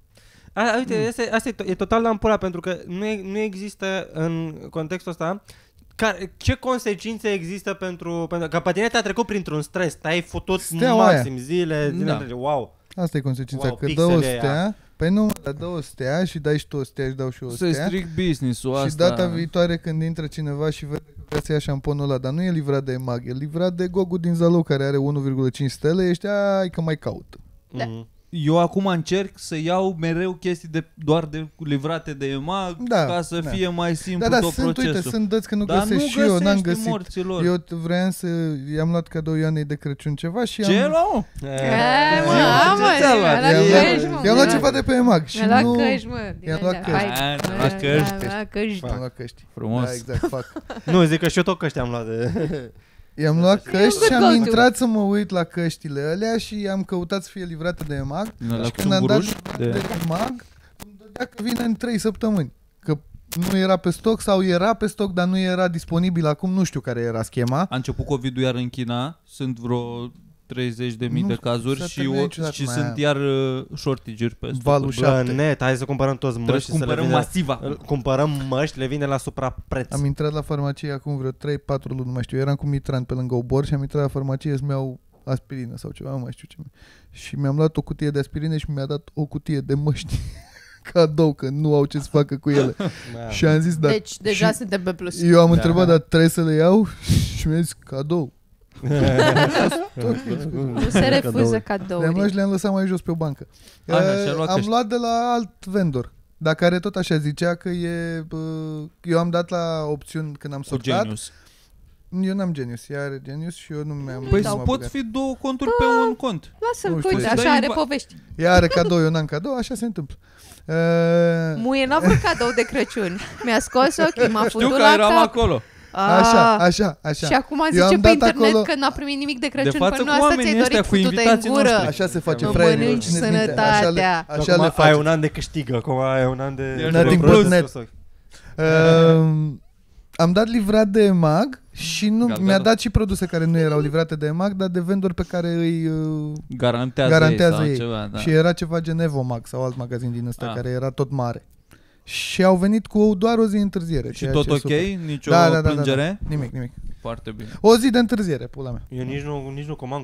Speaker 5: Uite, asta e total la pula, pentru că nu există în contextul ăsta ce consecințe există pentru că pe tine te-a trecut printr-un stres, te-ai futut
Speaker 1: Steaua
Speaker 5: maxim zile
Speaker 4: Da.
Speaker 5: întregi. Wow.
Speaker 1: Asta e consecința,
Speaker 5: Wow,
Speaker 1: că dă o
Speaker 5: pixele
Speaker 1: stea. Păi nu, dar dă o stea și dai și tu o stea și dau și eu o
Speaker 4: Să-i
Speaker 1: stea.
Speaker 4: stric business-ul
Speaker 1: Și
Speaker 4: asta.
Speaker 1: data viitoare când intră cineva și vede că vrea să ia șamponul ăla, dar nu e livrat de EMAG, e livrat de Gogu din Zalău care are 1,5 stele, ești, ai că mai caut.
Speaker 3: Da.
Speaker 5: Mhm.
Speaker 4: Eu acum încerc să iau mereu chestii doar de livrate de EMAG
Speaker 1: Da,
Speaker 4: ca să
Speaker 1: da.
Speaker 4: fie mai simplu
Speaker 1: Da,
Speaker 4: tot
Speaker 1: sunt,
Speaker 4: procesul.
Speaker 1: uite, sunt dăți că nu
Speaker 4: Dar
Speaker 1: găsesc
Speaker 4: nu
Speaker 1: și eu, n-am
Speaker 4: găsești
Speaker 1: găsit.
Speaker 4: morților.
Speaker 1: Eu vreau să i-am luat cadou Ioanei de Crăciun ceva și
Speaker 4: Ce
Speaker 1: am...
Speaker 4: luau?
Speaker 3: Mă,
Speaker 4: Ce ți-a luat?
Speaker 3: la căști, mă.
Speaker 1: I-am luat ceva de pe EMAG și
Speaker 3: Mi-a luat
Speaker 1: nu...
Speaker 3: căști, mă.
Speaker 1: I-am luat căști.
Speaker 3: Hai,
Speaker 4: ți-a luat căști.
Speaker 3: Mi-a luat căști.
Speaker 1: I-am luat căști.
Speaker 4: Frumos.
Speaker 1: Da, exact, fac.
Speaker 5: Nu, zic că și eu tot căști am luat de...
Speaker 1: I-am luat căști și am
Speaker 3: go-to.
Speaker 1: intrat să mă uit la căștile alea și am căutat să fie livrate de EMAG.
Speaker 4: La
Speaker 1: Și când am dat
Speaker 4: de...
Speaker 1: de EMAG, îmi dădea că vine în 3 săptămâni. Că nu era pe stoc sau era pe stoc, dar nu era disponibil acum, nu știu care era schema.
Speaker 4: A început COVID-ul iar în China, sunt vreo 30.000
Speaker 1: Nu
Speaker 4: de cazuri
Speaker 1: s-a
Speaker 4: și,
Speaker 1: terminat niciodată
Speaker 4: și
Speaker 1: mai
Speaker 4: sunt
Speaker 1: aia.
Speaker 4: iar shortage-uri pe stoc.
Speaker 1: Valul
Speaker 5: Bă,
Speaker 1: 7.
Speaker 5: net, hai să cumpărăm toți
Speaker 4: Trebuie
Speaker 5: măști
Speaker 4: să cumpărăm masiv acum.
Speaker 5: Cumpărăm măști, le vine la suprapreț.
Speaker 1: Am intrat la farmacie acum vreo 3-4 luni, nu mai știu. Eram cu Mitran pe lângă obor și am intrat la farmacie să-mi iau aspirină sau ceva, nu mai știu ce. Și mi-am luat o cutie de aspirină și mi-a dat o cutie de măști cadou, că nu au ce să facă cu ele.
Speaker 5: Da.
Speaker 1: Și am zis, da.
Speaker 3: Deci deja
Speaker 1: și
Speaker 3: suntem pe plus.
Speaker 1: eu am
Speaker 5: Da.
Speaker 1: întrebat, dar trebuie să le iau? Și mi-a zis, cadou.
Speaker 3: Nu se refuză cadouri.
Speaker 1: Le-am luat și le-am lăsat mai jos pe o bancă.
Speaker 4: Așa, și-a luat
Speaker 1: Am
Speaker 4: căști.
Speaker 1: luat de la alt vendor, dar care tot așa zicea că e... Eu am dat la opțiuni când am
Speaker 4: Cu
Speaker 1: sortat.
Speaker 4: Genius.
Speaker 1: Eu n-am Genius, ea are Genius și eu nu mi-am...
Speaker 4: Păi
Speaker 1: nu m-am
Speaker 4: pot
Speaker 1: băgat.
Speaker 4: fi 2 conturi pe un cont.
Speaker 3: Lasă-l,
Speaker 1: Nu știu,
Speaker 3: uite,
Speaker 1: deci
Speaker 3: așa
Speaker 4: dai
Speaker 3: are
Speaker 4: în
Speaker 3: povești.
Speaker 1: Ea are cadou, eu n-am cadou, așa se întâmplă.
Speaker 3: Muie n-a vrut cadou de Crăciun. Mi-a scos ochii, m-a
Speaker 4: Știu
Speaker 3: futut
Speaker 4: că
Speaker 3: la
Speaker 4: eram
Speaker 3: cap.
Speaker 4: acolo.
Speaker 1: Așa.
Speaker 3: Și acum
Speaker 1: Eu
Speaker 3: zice
Speaker 1: am
Speaker 3: pe
Speaker 1: dat
Speaker 3: internet
Speaker 1: acolo-
Speaker 3: că n-a primit nimic de Crăciun.
Speaker 4: De față
Speaker 3: Păi nu,
Speaker 4: cu
Speaker 3: asta
Speaker 4: oamenii
Speaker 3: ți-ai
Speaker 4: ăștia,
Speaker 3: dorit
Speaker 4: cu
Speaker 3: futu-te în
Speaker 4: invitații
Speaker 3: gură.
Speaker 4: noștri.
Speaker 1: Așa se face,
Speaker 3: Mă
Speaker 1: fraierilor.
Speaker 3: mănânci
Speaker 1: Țineți minte,
Speaker 3: sănătatea.
Speaker 1: Așa le
Speaker 5: Ai
Speaker 1: faceți.
Speaker 5: un an de câștig, acum ai un an de...
Speaker 1: Nothing
Speaker 5: de
Speaker 1: but
Speaker 5: plus.
Speaker 1: net. Am dat livrat de EMAG și nu
Speaker 4: Gal,
Speaker 1: mi-a
Speaker 4: gal.
Speaker 1: dat și produse care nu erau livrate de EMAG, dar de vendori pe care îi
Speaker 4: Garantează ei.
Speaker 1: ei.
Speaker 4: Ceva, da.
Speaker 1: Și era ceva gen Evomag sau alt magazin din ăsta
Speaker 4: Ah.
Speaker 1: care era tot mare. Și au venit cu doar o zi întârziere.
Speaker 4: Și
Speaker 1: ceea
Speaker 4: tot
Speaker 1: ce e
Speaker 4: ok?
Speaker 1: super.
Speaker 4: Nicio
Speaker 1: Da.
Speaker 4: plângere?
Speaker 1: Nimic.
Speaker 4: Foarte bine.
Speaker 1: O zi de întârziere, pula mea.
Speaker 5: Eu nici nu comand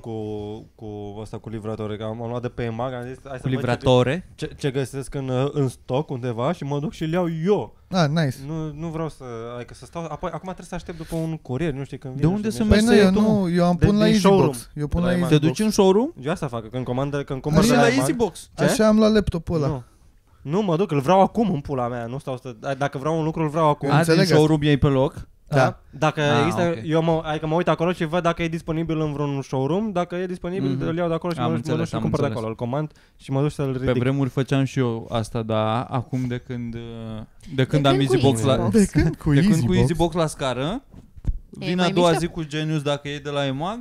Speaker 5: cu ăsta, cu livratore, că am luat de pe EMAG, am zis, hai să
Speaker 4: Cu
Speaker 5: văd
Speaker 4: livratore.
Speaker 5: ce găsesc în stoc undeva și mă duc și le iau eu.
Speaker 1: Ah, nice.
Speaker 5: Nu vreau să, adică să stau, apoi acum trebuie să aștept după un curier, nu știu când
Speaker 4: De
Speaker 5: vine.
Speaker 4: unde
Speaker 5: nu știu
Speaker 4: să
Speaker 5: când
Speaker 1: Păi
Speaker 4: mergi
Speaker 1: nu,
Speaker 4: să iei tu?
Speaker 1: eu am pun la
Speaker 5: din showroom.
Speaker 1: EasyBox. Eu pun
Speaker 5: De
Speaker 1: la
Speaker 5: la EMAG.
Speaker 4: Te
Speaker 1: EasyBox.
Speaker 4: duci în showroom?
Speaker 5: Eu asta fac, când cumpăr
Speaker 4: Și
Speaker 5: de
Speaker 4: la
Speaker 5: la
Speaker 4: EasyBox.
Speaker 5: Ce?
Speaker 1: Așa am luat laptopul ăla.
Speaker 5: Nu, mă duc, îl vreau acum în pula mea, nu stau să... Dacă vreau un lucru, îl vreau acum.
Speaker 1: Eu
Speaker 4: A, din
Speaker 1: înțeleg
Speaker 4: showroom iei pe loc?
Speaker 5: Da. Dacă există,
Speaker 4: ok.
Speaker 5: adică mă uit acolo și văd dacă e disponibil în vreun showroom, dacă e disponibil, îl iau de acolo și
Speaker 4: Am
Speaker 5: mă duc și
Speaker 4: înțeles,
Speaker 5: îl cumpăr de
Speaker 4: am
Speaker 5: acolo, îl comand și mă duc să-l
Speaker 4: Pe
Speaker 5: ridic.
Speaker 4: vremuri făceam și eu asta, dar acum de când
Speaker 3: când
Speaker 4: am
Speaker 3: cu
Speaker 4: EasyBox la...
Speaker 3: EasyBox?
Speaker 1: De când cu
Speaker 4: De când cu
Speaker 1: EasyBox?
Speaker 4: EasyBox la scară, vin
Speaker 3: mai
Speaker 4: a doua
Speaker 3: mișto?
Speaker 4: zi cu Genius dacă e de la EMAG.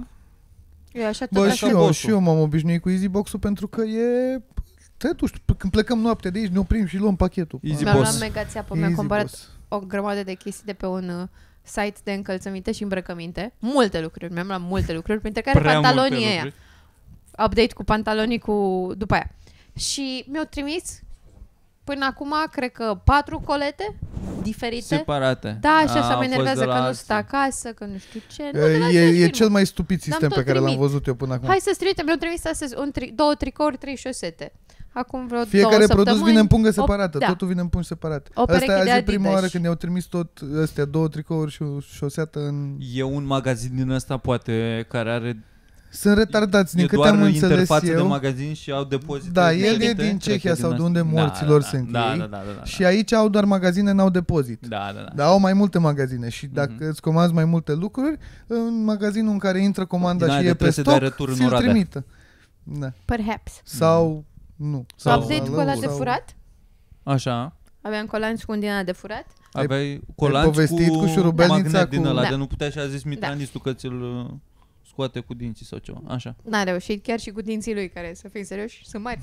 Speaker 3: Eu așa tot
Speaker 1: Bă,
Speaker 3: așa.
Speaker 1: și eu m-am obișnuit cu EasyBox-ul pentru că e... Te duci, când plecăm noaptea de aici, ne oprim și luăm pachetul.
Speaker 4: Easy
Speaker 3: Mi-am
Speaker 4: Boss.
Speaker 3: luat megațeapă, mi-am cumpărat o grămadă de chestii de pe un site de încălțăminte și îmbrăcăminte. Multe lucruri, mi-am luat multe lucruri, printre care
Speaker 4: Prea
Speaker 3: pantalonii
Speaker 4: multe
Speaker 3: ăia.
Speaker 4: lucruri.
Speaker 3: Update cu pantalonii cu după aia. Și mi-au trimis până acum, cred că 4 colete diferite.
Speaker 4: Separate.
Speaker 3: Da, și
Speaker 4: A,
Speaker 3: asta
Speaker 4: a
Speaker 3: mă
Speaker 4: fost
Speaker 3: enervează
Speaker 4: de
Speaker 3: că
Speaker 4: la
Speaker 3: nu
Speaker 4: alții.
Speaker 3: sunt acasă, că nu știu ce. Nu, de la aceeași
Speaker 1: E
Speaker 3: firmă.
Speaker 1: cel mai stupid sistem
Speaker 3: tot
Speaker 1: pe care l-am
Speaker 3: trimit.
Speaker 1: văzut eu până acum.
Speaker 3: Hai să-ți trimite, mi-au trimis astăzi 2 tricouri, 3 șosete. Acum vreo 2
Speaker 1: Fiecare
Speaker 3: săptămâni.
Speaker 1: produs vine în pungă separată,
Speaker 3: da.
Speaker 1: totul vine în pungi separate.
Speaker 3: O pereche
Speaker 1: Asta
Speaker 3: de
Speaker 1: azi e prima
Speaker 3: Adidas.
Speaker 1: oară când ne-au trimis tot astea 2 tricouri și o șoseată în...
Speaker 4: E un magazin din ăsta, poate, care are...
Speaker 1: Sunt retardați, din
Speaker 4: e
Speaker 1: câte
Speaker 4: doar
Speaker 1: am înțeles
Speaker 4: interfață de
Speaker 1: eu.
Speaker 4: magazin și au depozite.
Speaker 1: Da, el e
Speaker 4: diferite,
Speaker 1: din
Speaker 4: cred
Speaker 1: Cehia
Speaker 4: că
Speaker 1: sau
Speaker 4: din
Speaker 1: de unde
Speaker 4: asta.
Speaker 1: morților
Speaker 4: Da,
Speaker 1: sunt
Speaker 4: da,
Speaker 1: ei.
Speaker 4: Da.
Speaker 1: Și aici au doar magazine, n-au depozit.
Speaker 4: Da.
Speaker 1: Dar au mai multe magazine și dacă îți comanzi mai multe lucruri, în magazinul în care intră comanda
Speaker 4: Din aia
Speaker 1: și
Speaker 4: de
Speaker 1: e pe
Speaker 4: trebuie să dai
Speaker 1: stoc,
Speaker 4: retur în
Speaker 1: ți-l
Speaker 4: Oradea.
Speaker 1: trimită. Da.
Speaker 3: Perhaps.
Speaker 1: Sau nu.
Speaker 3: Sau
Speaker 1: Sau
Speaker 3: update cu ăla de furat?
Speaker 4: Așa.
Speaker 3: Aveam colanți cu un din ăla de furat?
Speaker 4: Aveai colanți
Speaker 1: povestit cu șurubelnița,
Speaker 4: magnet din
Speaker 1: cu-
Speaker 4: ăla,
Speaker 3: Da.
Speaker 4: de nu putea și a zis Mitranistul că ți-l scoate cu dinții sau ceva. Așa.
Speaker 3: N-a reușit, chiar și cu dinții lui, care, să fim serioși, sunt mari.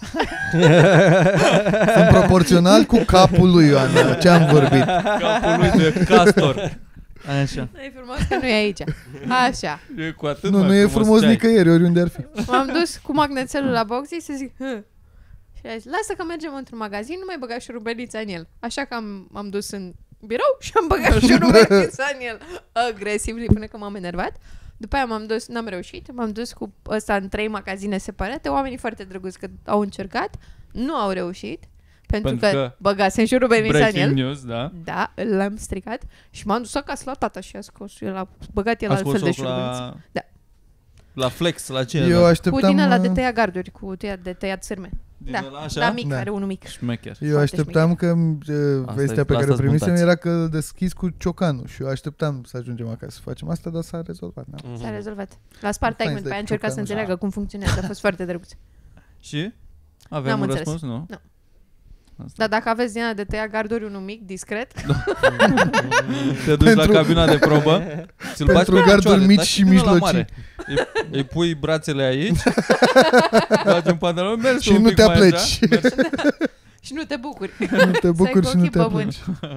Speaker 1: Sunt proporțional cu capul lui Ioana. Ce am vorbit?
Speaker 4: Capul lui de castor. Așa.
Speaker 3: E frumos că nu e aici. Așa.
Speaker 4: E cu atât
Speaker 1: Nu,
Speaker 4: mai
Speaker 1: nu e frumos
Speaker 4: ce ai.
Speaker 1: nicăieri, oriunde ar fi.
Speaker 3: M-am dus cu magnețelul la boxy să zic, și a zis, lasă că mergem într-un magazin, nu mai băga șurubelița în el. Așa că am dus în birou și am băgat șurubelița în el. Agresiv, până că m-am enervat. După aia m-am dus, n-am reușit, m-am dus cu ăsta în 3 magazine separate, oamenii foarte drăguți că au încercat, nu au reușit, pentru că băgasem șurubelița în el.
Speaker 4: Breaking news, da.
Speaker 3: Da, l-am stricat și m-am dus acasă la tata și a scos, el a băgat el
Speaker 4: A
Speaker 3: altfel de
Speaker 4: scos-o
Speaker 3: șurubeliță.
Speaker 4: la...
Speaker 3: Da.
Speaker 4: La flex, la ce?
Speaker 1: Eu
Speaker 3: Cu
Speaker 1: așteptam,
Speaker 3: din ăla de tăiat garduri, cu de tăiat sârme.
Speaker 4: Din
Speaker 3: Da,
Speaker 4: ăla așa?
Speaker 3: da, mic,
Speaker 1: Da.
Speaker 3: are unul mic.
Speaker 4: Șmecher.
Speaker 1: eu
Speaker 3: foarte
Speaker 1: așteptam că vestea pe care o
Speaker 4: asta-s
Speaker 1: primisem
Speaker 4: buntați.
Speaker 1: era că îl deschis cu ciocanul și eu așteptam să ajungem acasă să facem asta, dar s-a rezolvat. Da.
Speaker 3: S-a rezolvat. La Spart
Speaker 1: Fain
Speaker 3: Tagman,
Speaker 1: de
Speaker 3: pe aia a încercat să
Speaker 1: ciocan,
Speaker 3: înțeleagă cum funcționează. A fost foarte drăguț.
Speaker 4: Și? Aveam
Speaker 3: N-am
Speaker 4: un
Speaker 3: înțeles.
Speaker 4: răspuns, nu?
Speaker 3: Nu.
Speaker 4: Asta.
Speaker 3: Dar dacă aveți din ăla de tăiat garduri, unul mic, discret,
Speaker 4: Te duci la
Speaker 1: Pentru-
Speaker 4: cabina de probă, ți-l bagi
Speaker 1: Pentru
Speaker 4: pe
Speaker 1: garduri
Speaker 4: picioare,
Speaker 1: mici
Speaker 4: dar
Speaker 1: și
Speaker 4: din ăla
Speaker 1: mijlocii.
Speaker 4: mare. Îi pui brațele aici, bagi în pantalon, mergi
Speaker 1: Și
Speaker 4: un
Speaker 1: nu
Speaker 4: pic
Speaker 1: te
Speaker 4: mai
Speaker 1: apleci.
Speaker 4: așa, mergi.
Speaker 3: și nu te bucuri.
Speaker 1: Nu te bucuri și nu
Speaker 3: ochii
Speaker 1: te
Speaker 3: pe
Speaker 1: apleci.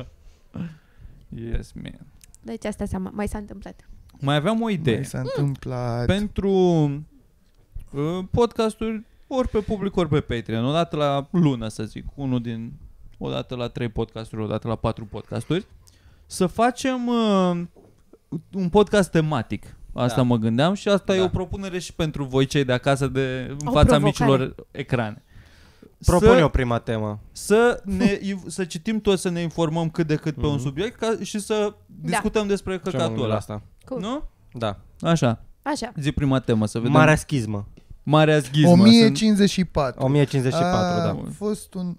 Speaker 4: Yes, man.
Speaker 3: Deci asta mai s-a întâmplat.
Speaker 4: Mai aveam o idee.
Speaker 1: Mai s-a întâmplat.
Speaker 4: Pentru podcasturi, ori pe public, ori pe Patreon, odată la lună, să zic, odată la 3 podcasturi, odată la 4 podcasturi, să facem un podcast tematic. Asta mă gândeam și asta e o propunere și pentru voi cei de acasă în
Speaker 3: O
Speaker 4: fața
Speaker 3: provocare.
Speaker 4: micilor ecrane.
Speaker 5: Propun eu prima temă.
Speaker 4: Să citim toți, să ne informăm cât de cât pe un subiect și să discutăm despre căcatul ăla.
Speaker 5: Asta.
Speaker 3: Cool.
Speaker 4: Nu?
Speaker 5: Da.
Speaker 4: Așa.
Speaker 3: Așa.
Speaker 4: Zi prima temă, să vedem.
Speaker 5: Marea schismă.
Speaker 4: Marea schismă.
Speaker 1: 1054.
Speaker 5: 1054, da.
Speaker 1: A fost un...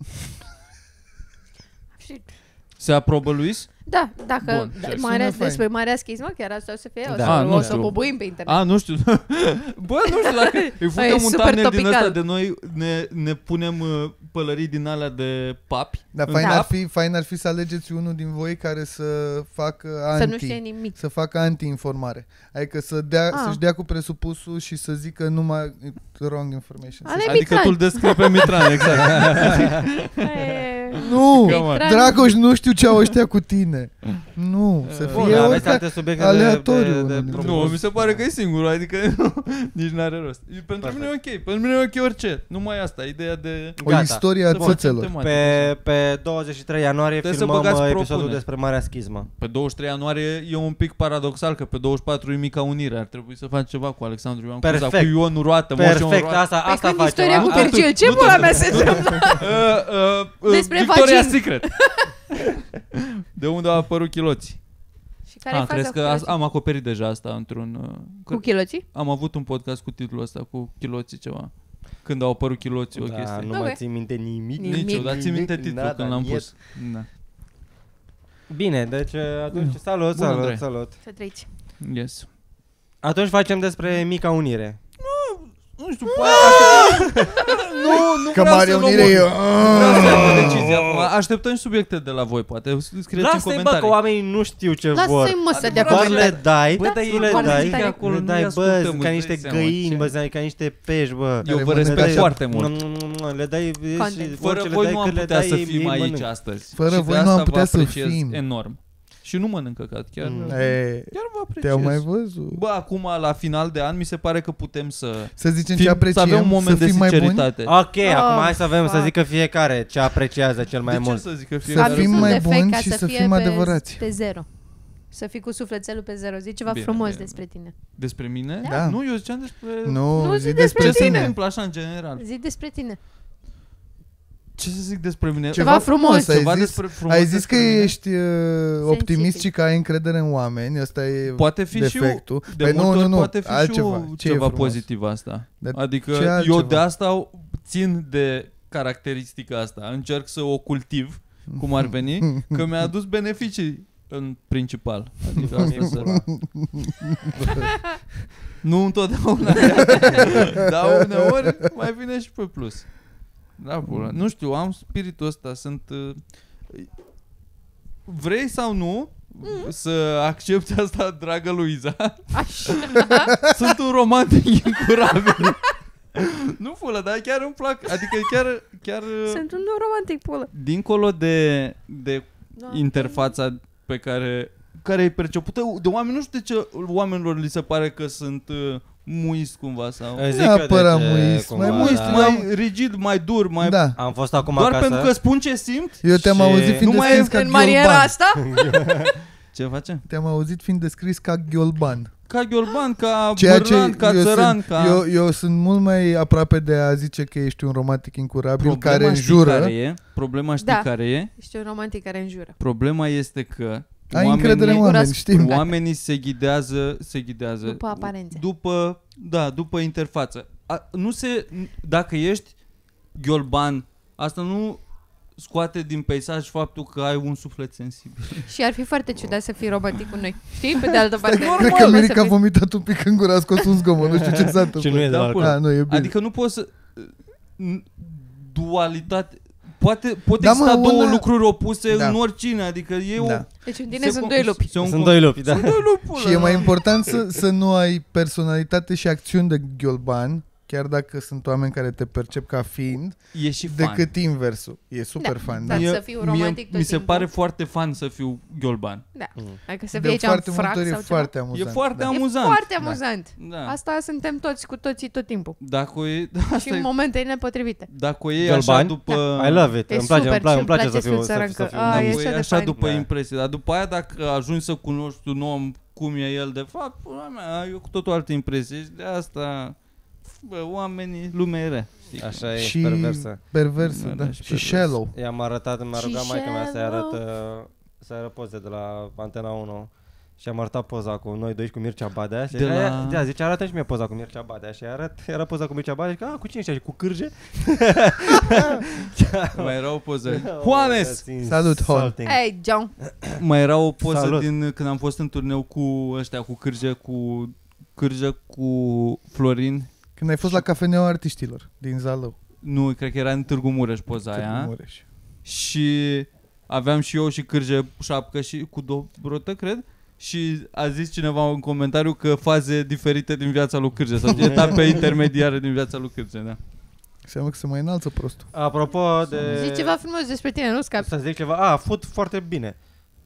Speaker 4: Se aprobă, Luis?
Speaker 3: Da, dacă
Speaker 4: Bun,
Speaker 3: marea,
Speaker 1: sună
Speaker 3: despre Marea Schismă, chiar asta o să fie, o să,
Speaker 5: Da.
Speaker 3: o să bubuim pe internet.
Speaker 4: A, nu știu. Bă, nu știu dacă îi futem un
Speaker 3: super
Speaker 4: thumbnail din
Speaker 3: topical.
Speaker 4: ăsta de noi, ne punem pălării din alea de papi.
Speaker 1: Dar
Speaker 4: în
Speaker 1: fain ar fi să alegeți unul din voi care să facă
Speaker 3: Să nu știe nimic.
Speaker 1: să facă anti-informare. Adică să-și dea cu presupusul și să zică numai wrong information.
Speaker 3: Ale
Speaker 4: Adică
Speaker 3: Mitran.
Speaker 4: tu îl descrii pe Mitran, exact.
Speaker 1: Nu,
Speaker 3: Mitran.
Speaker 1: Dragoș, nu știu ce au ăștia cu tine. Nu, să
Speaker 5: Bun,
Speaker 1: fie
Speaker 5: aveți
Speaker 1: oricare-
Speaker 5: alte subiecte
Speaker 1: aleatoriu,
Speaker 5: de
Speaker 1: nu,
Speaker 5: propus?
Speaker 4: Nu, mi se pare că e singurul, adică nici n-are rost. Pentru mine e ok, pentru mine e ok orice. Numai asta, ideea de...
Speaker 1: o
Speaker 5: Gata.
Speaker 1: istorie a
Speaker 4: să facem
Speaker 1: țățelor.
Speaker 4: tematică.
Speaker 5: Pe 23 ianuarie
Speaker 4: Trebuie să
Speaker 5: filmăm
Speaker 4: băgați
Speaker 5: episodul
Speaker 4: propuneri.
Speaker 5: despre Marea Schismă.
Speaker 4: Pe 23 ianuarie e un pic paradoxal că pe 24 e Mica Unire. Ar trebui să facem ceva cu Alexandru Ioan Cuza,
Speaker 5: Perfect.
Speaker 4: cu Ion Roată, Moș Ion
Speaker 5: Perfect,
Speaker 4: Roată.
Speaker 5: asta
Speaker 3: Păi când
Speaker 5: facem.
Speaker 3: istoria cu
Speaker 5: asta-
Speaker 3: Virgil, ce pula mea se întâmplă? Despre
Speaker 4: Victoria's
Speaker 3: vagin.
Speaker 4: Secret. De unde au apărut chiloții?
Speaker 3: Și care e faza
Speaker 4: crezi
Speaker 3: cu
Speaker 4: că
Speaker 3: chiloții?
Speaker 4: am acoperit deja asta într-un...
Speaker 3: Cu chiloții?
Speaker 4: Am avut un podcast cu titlul ăsta, cu chiloții ceva. Când au apărut chiloții, o
Speaker 5: Da,
Speaker 4: chestie.
Speaker 5: nu
Speaker 3: Ok.
Speaker 5: mai țin minte nimic.
Speaker 3: Nimic.
Speaker 4: Nici eu, dar țin minte titlul
Speaker 5: Nada,
Speaker 4: când l-am
Speaker 5: niet.
Speaker 4: pus. Da.
Speaker 5: Bine, deci atunci salut,
Speaker 4: Bun,
Speaker 5: salut,
Speaker 4: Andrei.
Speaker 5: salut.
Speaker 3: Să trăiți.
Speaker 4: Yes.
Speaker 5: Atunci facem despre Mica Unire.
Speaker 4: Nu știu, poate... Nu
Speaker 1: Că
Speaker 4: vreau
Speaker 1: Marea
Speaker 4: să luăm
Speaker 1: Unire e...
Speaker 4: Vreau să iau o decizie acum. Așteptăm subiecte de la voi, poate. Scrieți în
Speaker 5: Lasă-i, bă,
Speaker 4: comentarii.
Speaker 5: că oamenii nu știu ce vor.
Speaker 3: Lasă-i mă să dea
Speaker 4: Adevărat,
Speaker 5: Doar
Speaker 3: comentarii.
Speaker 5: le dai,
Speaker 4: Bă, dar
Speaker 5: tu
Speaker 4: e
Speaker 5: le
Speaker 4: comentarii
Speaker 5: dai,
Speaker 4: acolo,
Speaker 5: le
Speaker 4: nu
Speaker 5: dai,
Speaker 4: le
Speaker 5: bă,
Speaker 4: ascultăm,
Speaker 5: sunt ca
Speaker 4: îți
Speaker 5: niște
Speaker 4: dai seama,
Speaker 5: găini,
Speaker 4: ce?
Speaker 5: bă, sunt ca niște pești, bă.
Speaker 4: Eu vă
Speaker 1: Le
Speaker 4: respect
Speaker 1: dai-
Speaker 4: foarte mult.
Speaker 5: Le dai
Speaker 3: Content.
Speaker 5: și
Speaker 4: Fără
Speaker 5: orice le
Speaker 4: voi
Speaker 5: dai,
Speaker 4: nu am
Speaker 5: cât le
Speaker 4: putea
Speaker 5: dai,
Speaker 4: să
Speaker 5: ei
Speaker 4: fim aici
Speaker 5: mănâncă.
Speaker 4: astăzi.
Speaker 1: Fără
Speaker 4: Și de
Speaker 1: voi nu
Speaker 4: asta
Speaker 1: am
Speaker 4: vă
Speaker 1: putea să
Speaker 4: apreciez
Speaker 1: fim.
Speaker 4: enorm. Și nu mănânc căcat, chiar.
Speaker 1: E,
Speaker 4: Chiar vă apreciez.
Speaker 1: te-au mai văzut?
Speaker 4: Bă, acum la final de an mi se pare că putem să
Speaker 1: Să zicem ce
Speaker 4: să
Speaker 1: apreciem,
Speaker 4: avem un moment
Speaker 1: să
Speaker 4: de
Speaker 1: fim mai buni?
Speaker 4: sinceritate.
Speaker 5: Ok, acum hai să avem să
Speaker 3: fuck.
Speaker 5: zică fiecare ce apreciază cel mai
Speaker 4: De ce
Speaker 5: mult.
Speaker 4: să zic că
Speaker 1: Să
Speaker 4: fiecare...
Speaker 1: fim
Speaker 3: Avem
Speaker 1: mai
Speaker 3: un defect
Speaker 1: buni
Speaker 3: ca
Speaker 1: și să
Speaker 3: fie
Speaker 1: fim
Speaker 3: pe-
Speaker 1: adevărați.
Speaker 3: Pe zero. Să fii cu sufletelul pe zero. Zici ceva
Speaker 4: Bine,
Speaker 3: frumos
Speaker 4: bine.
Speaker 3: despre tine.
Speaker 4: Despre mine?
Speaker 1: Da.
Speaker 4: Nu, eu ziceam despre...
Speaker 1: Nu,
Speaker 3: Nu
Speaker 1: zi
Speaker 3: zi
Speaker 1: despre
Speaker 3: despre
Speaker 4: Ce se
Speaker 1: tine.
Speaker 4: întâmplă așa în general?
Speaker 3: Zi despre tine.
Speaker 4: Ce să zic despre mine?
Speaker 3: Ceva frumos.
Speaker 1: Ai
Speaker 4: Ceva
Speaker 1: zis,
Speaker 4: despre frumos
Speaker 1: ai zis că
Speaker 4: despre mine?
Speaker 1: ești optimist
Speaker 3: Sensibil.
Speaker 1: și că ai încredere în oameni. Asta e
Speaker 4: Poate fi
Speaker 1: defectul.
Speaker 4: și de
Speaker 1: Păi
Speaker 4: multe ori poate fi
Speaker 1: altceva.
Speaker 4: și
Speaker 1: Ce e
Speaker 4: ceva
Speaker 1: frumos?
Speaker 4: pozitiv asta.
Speaker 1: Dar
Speaker 4: Adică
Speaker 1: ce
Speaker 4: eu
Speaker 1: altceva?
Speaker 4: de asta țin de caracteristica asta. Încerc să o cultiv, cum ar veni, că mi-a adus beneficii în principal. Adică asta să... Nu întotdeauna, dar uneori mai vine și pe plus. Da, pula. Nu știu, am spiritul ăsta, sunt... Vrei sau nu să accepti asta, dragă Luiza?
Speaker 3: Așa.
Speaker 4: Sunt un romantic incurabil. Nu fulă, dar chiar îmi plac. Adică chiar
Speaker 3: Sunt un romantic, pulă.
Speaker 4: dincolo de
Speaker 3: Da.
Speaker 4: interfața pe care e percepută de oameni, nu știu de ce oamenilor li se pare că sunt muiți cumva sau
Speaker 5: Zic eu de
Speaker 1: Neapărat
Speaker 5: ce,
Speaker 1: muist,
Speaker 5: cumva,
Speaker 1: mai muist,
Speaker 5: da.
Speaker 4: mai rigid, mai dur, mai
Speaker 1: Da.
Speaker 5: Am fost acum
Speaker 4: doar
Speaker 5: acasă.
Speaker 4: pentru că spun ce simt.
Speaker 1: Eu te-am
Speaker 5: Și
Speaker 1: auzit fiind
Speaker 4: nu mai
Speaker 1: descris
Speaker 4: e
Speaker 1: ca
Speaker 3: În maniera
Speaker 1: ghiolban.
Speaker 3: asta?
Speaker 4: Ce face?
Speaker 1: Te-am auzit fiind descris ca ghiolban.
Speaker 4: Ca ghiolban, ca
Speaker 1: Ceea ce
Speaker 4: bărlan, ca
Speaker 1: eu
Speaker 4: țăran,
Speaker 1: sunt,
Speaker 4: ca
Speaker 1: eu sunt mult mai aproape de a zice că ești un romantic incurabil
Speaker 4: Problema
Speaker 1: care
Speaker 4: știi
Speaker 1: înjură.
Speaker 4: care e? Problema știi
Speaker 3: Da.
Speaker 4: care e?
Speaker 3: Ești un romantic care înjură.
Speaker 1: Problema
Speaker 4: este că
Speaker 1: Ai încredere în oameni,
Speaker 3: Gura
Speaker 1: știm.
Speaker 3: scurtă.
Speaker 4: oamenii se ghidează
Speaker 3: După aparențe.
Speaker 4: După interfață. Dacă ești ghiolban, asta nu scoate din peisaj faptul că ai un suflet sensibil.
Speaker 3: Și ar fi foarte ciudat să fii romantic cu noi. Știi? Pe de altă parte.
Speaker 1: Cred că Mirica a vomitat un pic în gură, a scos un zgomot, nu știu ce s-a întâmplat.
Speaker 5: Și nu e de
Speaker 4: Da,
Speaker 5: alcool.
Speaker 1: Da, nu, e bine.
Speaker 4: Adică nu poți să dualitate pot
Speaker 1: Da,
Speaker 4: exista
Speaker 1: mă,
Speaker 4: două
Speaker 1: una-
Speaker 4: lucruri opuse
Speaker 1: Da.
Speaker 4: în oricine, adică e o
Speaker 1: Da.
Speaker 3: Deci în tine sunt doi lupi.
Speaker 5: Sunt doi lupi, da.
Speaker 4: Sunt doi lupi.
Speaker 1: Și e mai important să nu ai personalitate și acțiuni de ghiolban, chiar dacă sunt oameni care te percep ca fiind,
Speaker 4: E și fan.
Speaker 1: decât inversul. E super
Speaker 3: Da,
Speaker 1: fan.
Speaker 3: dar
Speaker 1: Da.
Speaker 3: să fiu romantic tot
Speaker 4: mi se
Speaker 3: timpul.
Speaker 4: pare foarte fan să fiu ghiolban.
Speaker 3: Da. Adică să
Speaker 1: De
Speaker 3: fie aici în
Speaker 1: foarte
Speaker 3: frac
Speaker 1: multe ori
Speaker 3: sau
Speaker 1: e
Speaker 3: ceva.
Speaker 1: foarte amuzant.
Speaker 4: E foarte
Speaker 1: da.
Speaker 4: amuzant.
Speaker 3: E foarte
Speaker 1: Da.
Speaker 3: amuzant.
Speaker 4: Da.
Speaker 3: Asta suntem toți cu toții tot timpul.
Speaker 4: Dacă o iei,
Speaker 3: Și în momente nepotrivite.
Speaker 4: dacă o iei
Speaker 5: Ghiolban?
Speaker 4: așa după...
Speaker 5: I love it.
Speaker 3: E
Speaker 5: Îmi place,
Speaker 3: super,
Speaker 5: îmi
Speaker 3: ce-mi
Speaker 5: place
Speaker 3: place
Speaker 5: să fiu
Speaker 3: țărancă.
Speaker 5: fiu.
Speaker 3: A,
Speaker 4: Dacă
Speaker 3: e
Speaker 4: o
Speaker 3: așa
Speaker 4: iei
Speaker 3: de
Speaker 4: așa
Speaker 3: fain.
Speaker 4: după
Speaker 5: Da.
Speaker 4: impresie. Dar după aia dacă ajungi să cunoști un om cum e el de fapt, pula mea, eu cu totul altă impresie. Și de asta, bă, oamenii, lumea e rea. știi?
Speaker 5: Așa e,
Speaker 1: Și
Speaker 5: perversă.
Speaker 1: perversă,
Speaker 4: Da,
Speaker 1: da.
Speaker 4: și
Speaker 1: Și
Speaker 4: perversă.
Speaker 1: shallow.
Speaker 5: I-am arătat, mi-a
Speaker 3: Și
Speaker 5: rugat maica mea să-i
Speaker 3: shallow.
Speaker 5: arăt poze de la Antena 1 și am arătat poza cu noi doi și cu Mircea Badea și zice, arată și mie poza cu Mircea Badea și era poza cu Mircea Badea și cu cine ești? Cu Cârje?
Speaker 4: Mai era o poză. Juanes!
Speaker 1: Salut, Hon.
Speaker 3: Hey, John.
Speaker 4: Mai era o poză
Speaker 5: Salut.
Speaker 4: din când am fost în turneu cu ăștia, cu Cârje, cu Florin.
Speaker 1: Când ai fost la cafeneaua artiștilor din Zalău.
Speaker 4: Nu, cred că era în Târgu Mureș poza
Speaker 1: Târgu
Speaker 4: aia.
Speaker 1: Mureș.
Speaker 4: Și aveam și eu și Cârje șapcă și cu Dobrotă, cred. Și a zis cineva în comentariu că faze diferite din viața lui Cârje sau etape intermediare din viața lui Cârje, da.
Speaker 1: Înseamnă că se mai înalță prostul.
Speaker 5: Apropo de...
Speaker 3: Zici ceva frumos despre tine, nu scapi.
Speaker 5: Să zic ceva, fut foarte bine.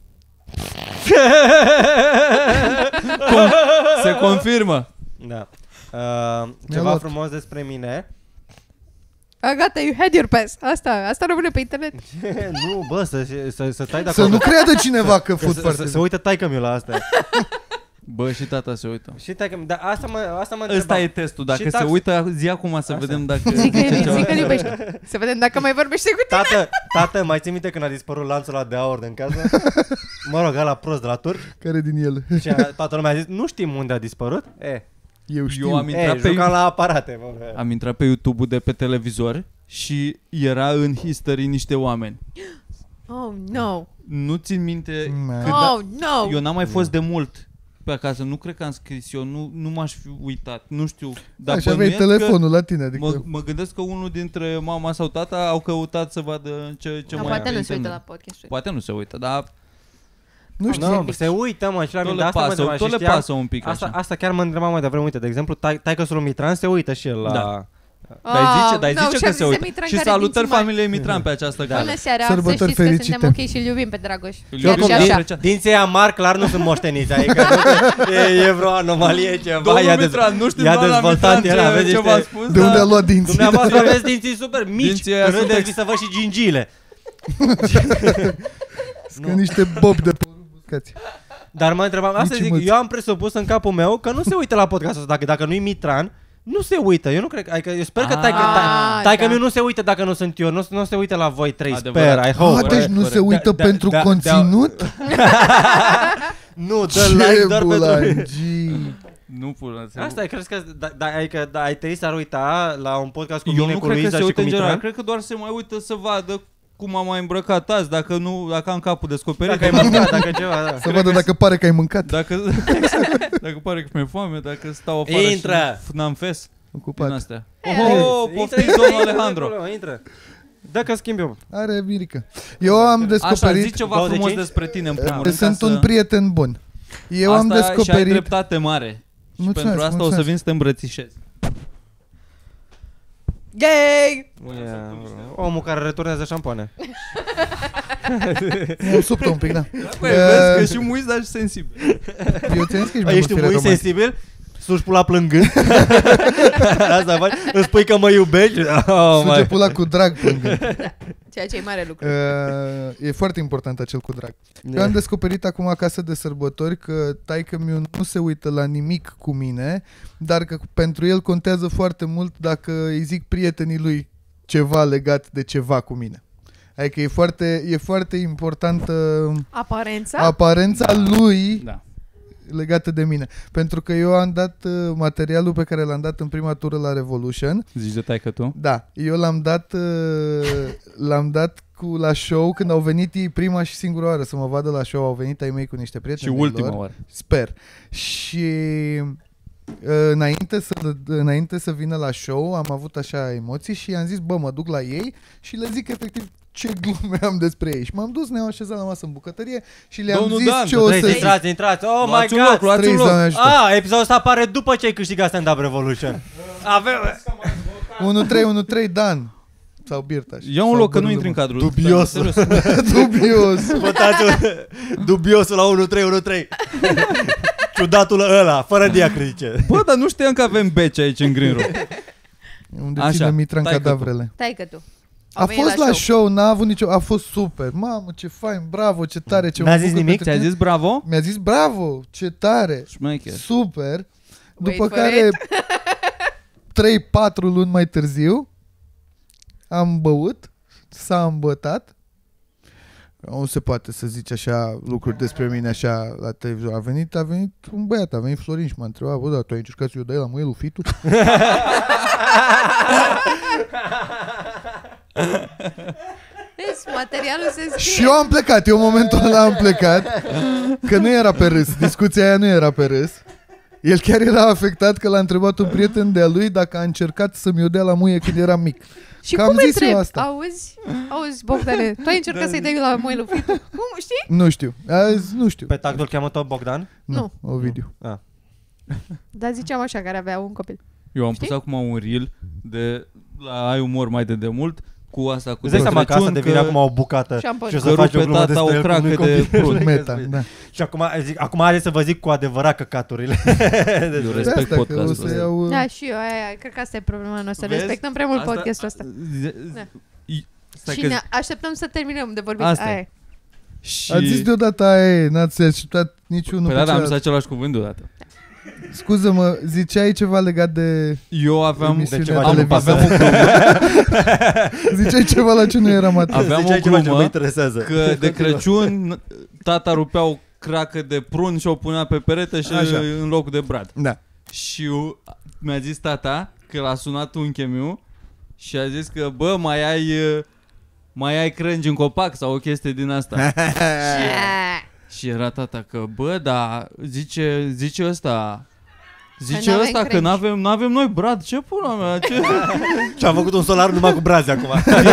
Speaker 4: Se confirmă.
Speaker 5: Da. Ceva
Speaker 1: luat.
Speaker 5: frumos despre mine.
Speaker 3: Gata, you had your pass. Asta rămâne pe internet.
Speaker 5: Nu, bă, să tai de
Speaker 1: Să
Speaker 5: acolo.
Speaker 1: nu creadă cineva că fut foarte
Speaker 5: Să
Speaker 1: bine.
Speaker 5: uită taică-miu la asta.
Speaker 4: Bă, și tata se uită.
Speaker 5: Și taică-miu, dar asta mă întrebam.
Speaker 4: Ăsta e testul. Dacă
Speaker 5: Și
Speaker 4: se
Speaker 5: tax-
Speaker 4: uită, zi acum să
Speaker 5: Asta.
Speaker 4: vedem dacă
Speaker 3: Zic că
Speaker 4: ceva.
Speaker 3: îl iubește. Să vedem dacă mai vorbește cu tine.
Speaker 5: Tată, mai ții minte când a dispărut lanțul ăla de aur din casă? Mă rog, ăla prost de la turci.
Speaker 1: Care din ele?
Speaker 5: Și toată lumea a zis, nu știm unde a dispărut.
Speaker 1: Eu știu.
Speaker 4: Eu am intrat pe
Speaker 5: jucam la aparate. Bă.
Speaker 4: Am intrat pe YouTube-ul de pe televizor și era în history niște oameni.
Speaker 3: Oh, no.
Speaker 4: Nu țin minte
Speaker 1: Man.
Speaker 4: cât
Speaker 3: Oh, no.
Speaker 4: eu n-am mai fost de mult pe acasă, nu cred că am scris eu, nu m-aș fi uitat, nu știu. Dar
Speaker 1: Așa aveai
Speaker 4: bănuiesc
Speaker 1: telefonul la tine.
Speaker 4: că
Speaker 1: Adică
Speaker 4: mă gândesc că unul dintre mama sau tata au căutat să vadă ce
Speaker 3: No,
Speaker 4: mai
Speaker 3: poate
Speaker 4: e pe
Speaker 3: nu se uită
Speaker 4: internet.
Speaker 3: la podcast.
Speaker 4: Poate nu se uită, dar
Speaker 1: nu știu.
Speaker 5: Nu, se uită, mă, și la
Speaker 4: tot
Speaker 5: mine.
Speaker 4: le
Speaker 5: De asta mă
Speaker 4: pasă,
Speaker 5: întrebam
Speaker 4: tot
Speaker 5: și
Speaker 4: le
Speaker 5: știam-
Speaker 4: pasă un pic așa.
Speaker 5: Asta chiar mă întrebam mai devreme. Uite, de exemplu, taică-sul lui Mitran se uită și el la...
Speaker 4: Da. Dar zice că se uită. Și salutări familiei Mitran pe această cale.
Speaker 3: Bună seara,
Speaker 1: Sărbători
Speaker 3: să știți că
Speaker 1: fericite.
Speaker 3: suntem ok și îl iubim pe Dragoș.
Speaker 4: Îl
Speaker 3: Chiar
Speaker 4: iubim,
Speaker 3: și
Speaker 4: da.
Speaker 3: așa.
Speaker 5: Dinții aia mari clar nu sunt moșteniți, adică nu, e vreo anomalie ceva.
Speaker 4: Domnul Mitran, nu știu
Speaker 5: i-a
Speaker 4: doamna
Speaker 5: dezvoltat
Speaker 4: Mitran
Speaker 5: el, aveți
Speaker 4: ce
Speaker 5: niște-
Speaker 4: v-a spus,
Speaker 1: De unde a
Speaker 4: dar
Speaker 1: luat dinții?
Speaker 5: Dumneavoastră aveți dinții super mici,
Speaker 4: Dinții aia
Speaker 5: că
Speaker 4: sunt
Speaker 5: râdeți să văd și gingiile.
Speaker 1: Că niște bob de porumb uscați.
Speaker 5: Dar mă întrebam, asta
Speaker 1: Nici
Speaker 5: zic,
Speaker 1: mâți.
Speaker 5: eu am presupus în capul meu că nu se uită la podcastul ăsta, dacă nu-i Mitran, nu se uită, eu nu cred, adică eu sper că taică
Speaker 3: da.
Speaker 5: miu nu se uită dacă nu sunt eu, nu se uită la voi trei,
Speaker 4: Adevărat.
Speaker 5: sper, I hope.
Speaker 1: Deci nu se uită pentru conținut?
Speaker 5: Nu, dă like doar pentru...
Speaker 1: bulangii.
Speaker 4: nu pula.
Speaker 5: Asta e, crezi că adică ai trei s-ar uita la un podcast cu
Speaker 4: Eu
Speaker 5: mine,
Speaker 4: nu
Speaker 5: cu
Speaker 4: cred că
Speaker 5: Luiza
Speaker 4: se
Speaker 5: și cu
Speaker 4: uită în general,
Speaker 5: Mitran?
Speaker 4: cred că doar se mai uită să vadă cum am mai îmbrăcat azi, dacă am capul descoperit.
Speaker 5: Dacă ai mâncat, dacă ceva, da.
Speaker 1: Să vadă dacă pare că ai mâncat.
Speaker 4: Dacă pare că mi-e foame, dacă stau afară
Speaker 5: Intră!
Speaker 4: și n-am fes din
Speaker 1: Ocupat.
Speaker 4: astea.
Speaker 5: Intră,
Speaker 4: Oh, poftiți, domnul Alejandro.
Speaker 5: Intră. Dacă schimb eu.
Speaker 1: Are Mirica. Eu am
Speaker 4: Așa, zi
Speaker 1: descoperit
Speaker 4: ceva
Speaker 5: 25?
Speaker 4: frumos despre tine în primul
Speaker 1: că
Speaker 4: rând.
Speaker 1: sunt
Speaker 4: ca
Speaker 1: un
Speaker 4: să-
Speaker 1: prieten bun. Eu am
Speaker 4: Asta și ai
Speaker 1: descoperit...
Speaker 4: dreptate mare. Și
Speaker 1: Mulțumesc,
Speaker 4: pentru asta o să
Speaker 1: mulțumesc.
Speaker 4: vin să te îmbrățișez.
Speaker 3: Gay!
Speaker 5: Omul care returnează șampoane.
Speaker 1: M-am suptă un pic, da.
Speaker 4: Băi, vezi că și muiți, dar și sensibil.
Speaker 1: Eu ți-am zis că ești mai
Speaker 5: Ești
Speaker 1: mult
Speaker 5: mult
Speaker 1: romantic.
Speaker 5: sensibil? Suși pula plângând. Asta faci? Îmi spui că mă iubești? Oh,
Speaker 1: Suge pula cu drag plângând.
Speaker 3: Ceea ce e mare lucru.
Speaker 1: E foarte important acel cu drag. Eu am descoperit acum acasă de sărbători că taică-miu nu se uită la nimic cu mine, dar că pentru el contează foarte mult dacă îi zic prietenii lui ceva legat de ceva cu mine. Adică e foarte importantă
Speaker 3: Aparența?
Speaker 1: aparența lui
Speaker 4: Da.
Speaker 1: legată de mine. Pentru că eu am dat materialul pe care l-am dat în prima tură la Revolution.
Speaker 4: Zici de taică tu?
Speaker 1: Da, eu l-am dat la show când au venit ei prima și singura oară să mă vadă la show. Au venit ai mei cu niște
Speaker 4: Și
Speaker 1: prieteni
Speaker 4: ultima
Speaker 1: lor.
Speaker 4: oară.
Speaker 1: Sper. Și înainte să vină la show am avut așa emoții și i-am zis, bă, mă duc la ei și le zic efectiv ce glume am despre ei. Și m-am dus, ne-am așezat la masă în bucătărie și le-am
Speaker 4: Domnul
Speaker 1: zis
Speaker 4: Dan,
Speaker 1: ce o să zic.
Speaker 5: Intrați. Oh my
Speaker 4: Luați un loc,
Speaker 5: god.
Speaker 4: luați un
Speaker 1: Trei
Speaker 4: loc.
Speaker 1: zone ajută.
Speaker 5: Episodul ăsta apare după ce ai câștigat Stand Up Revolution. Avem...
Speaker 1: 1-3, Dan. Sau Birtaș.
Speaker 4: Ia un
Speaker 1: Sau
Speaker 4: loc, că nu
Speaker 1: Bărâlă.
Speaker 4: intri în cadrul.
Speaker 5: Dubios.
Speaker 4: Da, serios.
Speaker 1: Dubios.
Speaker 5: Votați dubiosul la 1-3. Ciudatul ăla, fără diacritice.
Speaker 4: Bă, dar nu știam că avem beci aici în Green Room.
Speaker 1: Unde
Speaker 4: Așa,
Speaker 1: ține Mitran
Speaker 4: taică-tu.
Speaker 1: cadavrele.
Speaker 3: Taică tu.
Speaker 1: A fost la show, n-a avut nicio... A fost super. Mamă, ce fain, bravo, ce tare, ce
Speaker 5: N-a
Speaker 1: mă
Speaker 5: zis
Speaker 1: bucur
Speaker 5: nimic?
Speaker 1: pentru
Speaker 4: Ți-a
Speaker 1: tine.
Speaker 4: zis bravo?
Speaker 1: Mi-a zis bravo, ce tare,
Speaker 4: Șmecher.
Speaker 1: super. După
Speaker 3: for
Speaker 1: care 3-4 luni mai târziu am băut, s-a îmbătat. Nu se poate să zici așa lucruri despre mine așa la televizor. A venit un băiat, a venit Florin și m-a întrebat, bă, da, tu ai încercat să eu dai la muielul fitul?
Speaker 3: Deci, materialul se scrie.
Speaker 1: Și eu am plecat, eu în momentul ăla am plecat, că nu era pe râs, discuția aia nu era pe râs. El chiar era afectat că l-a întrebat un prieten de-a lui dacă a încercat să-mi o dea la muie când eram mic.
Speaker 3: Și
Speaker 1: Că
Speaker 3: cum
Speaker 1: am zis eu
Speaker 3: întrebi?
Speaker 1: asta.
Speaker 3: Auzi, Bogdane, tu ai încercat să-i dai la muielul fitul? Cum, știi?
Speaker 1: Nu știu, azi nu știu.
Speaker 5: Pe tactul cheamă tot Bogdan?
Speaker 3: Nu.
Speaker 1: Ovidiu.
Speaker 3: Dar ziceam așa, care avea un copil.
Speaker 4: Eu am
Speaker 3: Știi?
Speaker 4: pus acum un reel de la Ai Umor mai de demult cu asta cu
Speaker 5: Îți dai seama că asta devine acum o bucată
Speaker 3: Și am pus.
Speaker 5: și o
Speaker 4: că
Speaker 5: să faci o
Speaker 4: rupe
Speaker 5: glumă
Speaker 4: tata o
Speaker 5: despre el
Speaker 4: cracă
Speaker 5: cum
Speaker 4: de
Speaker 5: copil.
Speaker 4: prun.
Speaker 1: Meta, da.
Speaker 5: Și acum are să vă zic cu adevărat căcaturile.
Speaker 4: Eu
Speaker 1: De
Speaker 4: respect
Speaker 1: asta că o
Speaker 4: podcastul
Speaker 1: să
Speaker 4: ăsta.
Speaker 1: iau...
Speaker 3: Da, și eu, aia, cred că asta e problema noastră.
Speaker 4: Vezi?
Speaker 3: Respectăm prea mult
Speaker 4: Asta-
Speaker 3: podcastul ăsta. Da.
Speaker 4: Stai
Speaker 3: Și
Speaker 4: că-
Speaker 3: ne așteptăm să terminăm de vorbit.
Speaker 4: Asta e.
Speaker 3: Aia e.
Speaker 4: Și...
Speaker 1: Ați zis deodată aia e, n-ați așteptat niciunul
Speaker 4: Păi
Speaker 1: pe
Speaker 4: da, dar am
Speaker 1: celălalt.
Speaker 4: zis același cuvânt deodată.
Speaker 1: Scuză-mă, ziceai ceva legat de...
Speaker 4: Eu aveam...
Speaker 1: Emisiunea
Speaker 5: ceva
Speaker 1: televiză.
Speaker 4: aveam o glumă
Speaker 1: Ziceai ceva la ce nu eram atent.
Speaker 4: Aveam
Speaker 5: Ziceai
Speaker 4: o
Speaker 5: ceva ce nu mă
Speaker 4: glumă
Speaker 5: interesează.
Speaker 4: că de Crăciun tata rupea o cracă de prun și o punea pe perete și
Speaker 1: Așa.
Speaker 4: în locul de brad.
Speaker 1: Da.
Speaker 4: Și mi-a zis tata că l-a sunat unchiul meu și a zis că bă, mai ai crângi în copac sau o chestie din asta. Și era tata că bă, da, zice ăsta. Zice
Speaker 3: n-avem
Speaker 4: ăsta că
Speaker 3: crângi.
Speaker 4: n-avem noi brad. Ce pula mea? Ce?
Speaker 5: Și am făcut un solar numai cu braze acum.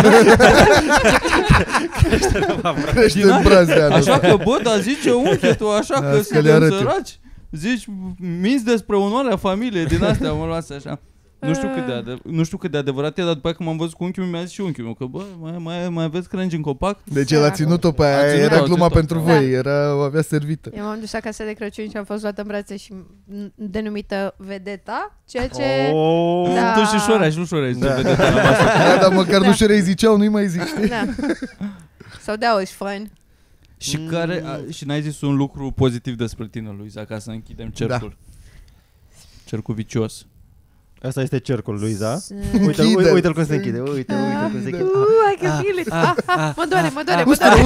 Speaker 1: Crește în braț de anul.
Speaker 4: Așa că bă, dar zice unchiul tu așa
Speaker 1: Da,
Speaker 4: că
Speaker 1: să le
Speaker 4: suntem
Speaker 1: arăt eu.
Speaker 4: săraci. Zici, minți despre onoarea familiei din astea, mă luați așa. Nu știu cât de adevărat e, dar după aia când m-am văzut cu unchiul meu, mi-a zis și unchiul meu că bă, mai aveți crângi în copac?
Speaker 1: Deci el a ținut-o pe
Speaker 4: A
Speaker 1: aia,
Speaker 4: ținut-o,
Speaker 1: era
Speaker 4: a
Speaker 1: gluma
Speaker 4: ținut-o.
Speaker 1: pentru voi, o avea servită.
Speaker 3: Eu m-am dus acasă de Crăciun și am fost luată în brațe și denumită vedeta, ceea ce...
Speaker 5: Oh.
Speaker 3: Da.
Speaker 4: Tu și Șorea și nu Șorea zice,
Speaker 5: Da.
Speaker 4: vedeta la masă.
Speaker 1: Da, dar măcar
Speaker 3: Da.
Speaker 1: nu șerei ziceau, nu-i mai zic, știi?
Speaker 3: Da. So that was fun.
Speaker 4: Și și n-ai zis un lucru pozitiv despre tine, Luiza, ca să închidem cercul. Cercul vicios.
Speaker 5: Asta este cercul, Luiza.
Speaker 1: Închide-l.
Speaker 5: Uite-l cum se închide. Uite-l cum se închide.
Speaker 3: I can feel it. Mă doare.
Speaker 1: Ustură,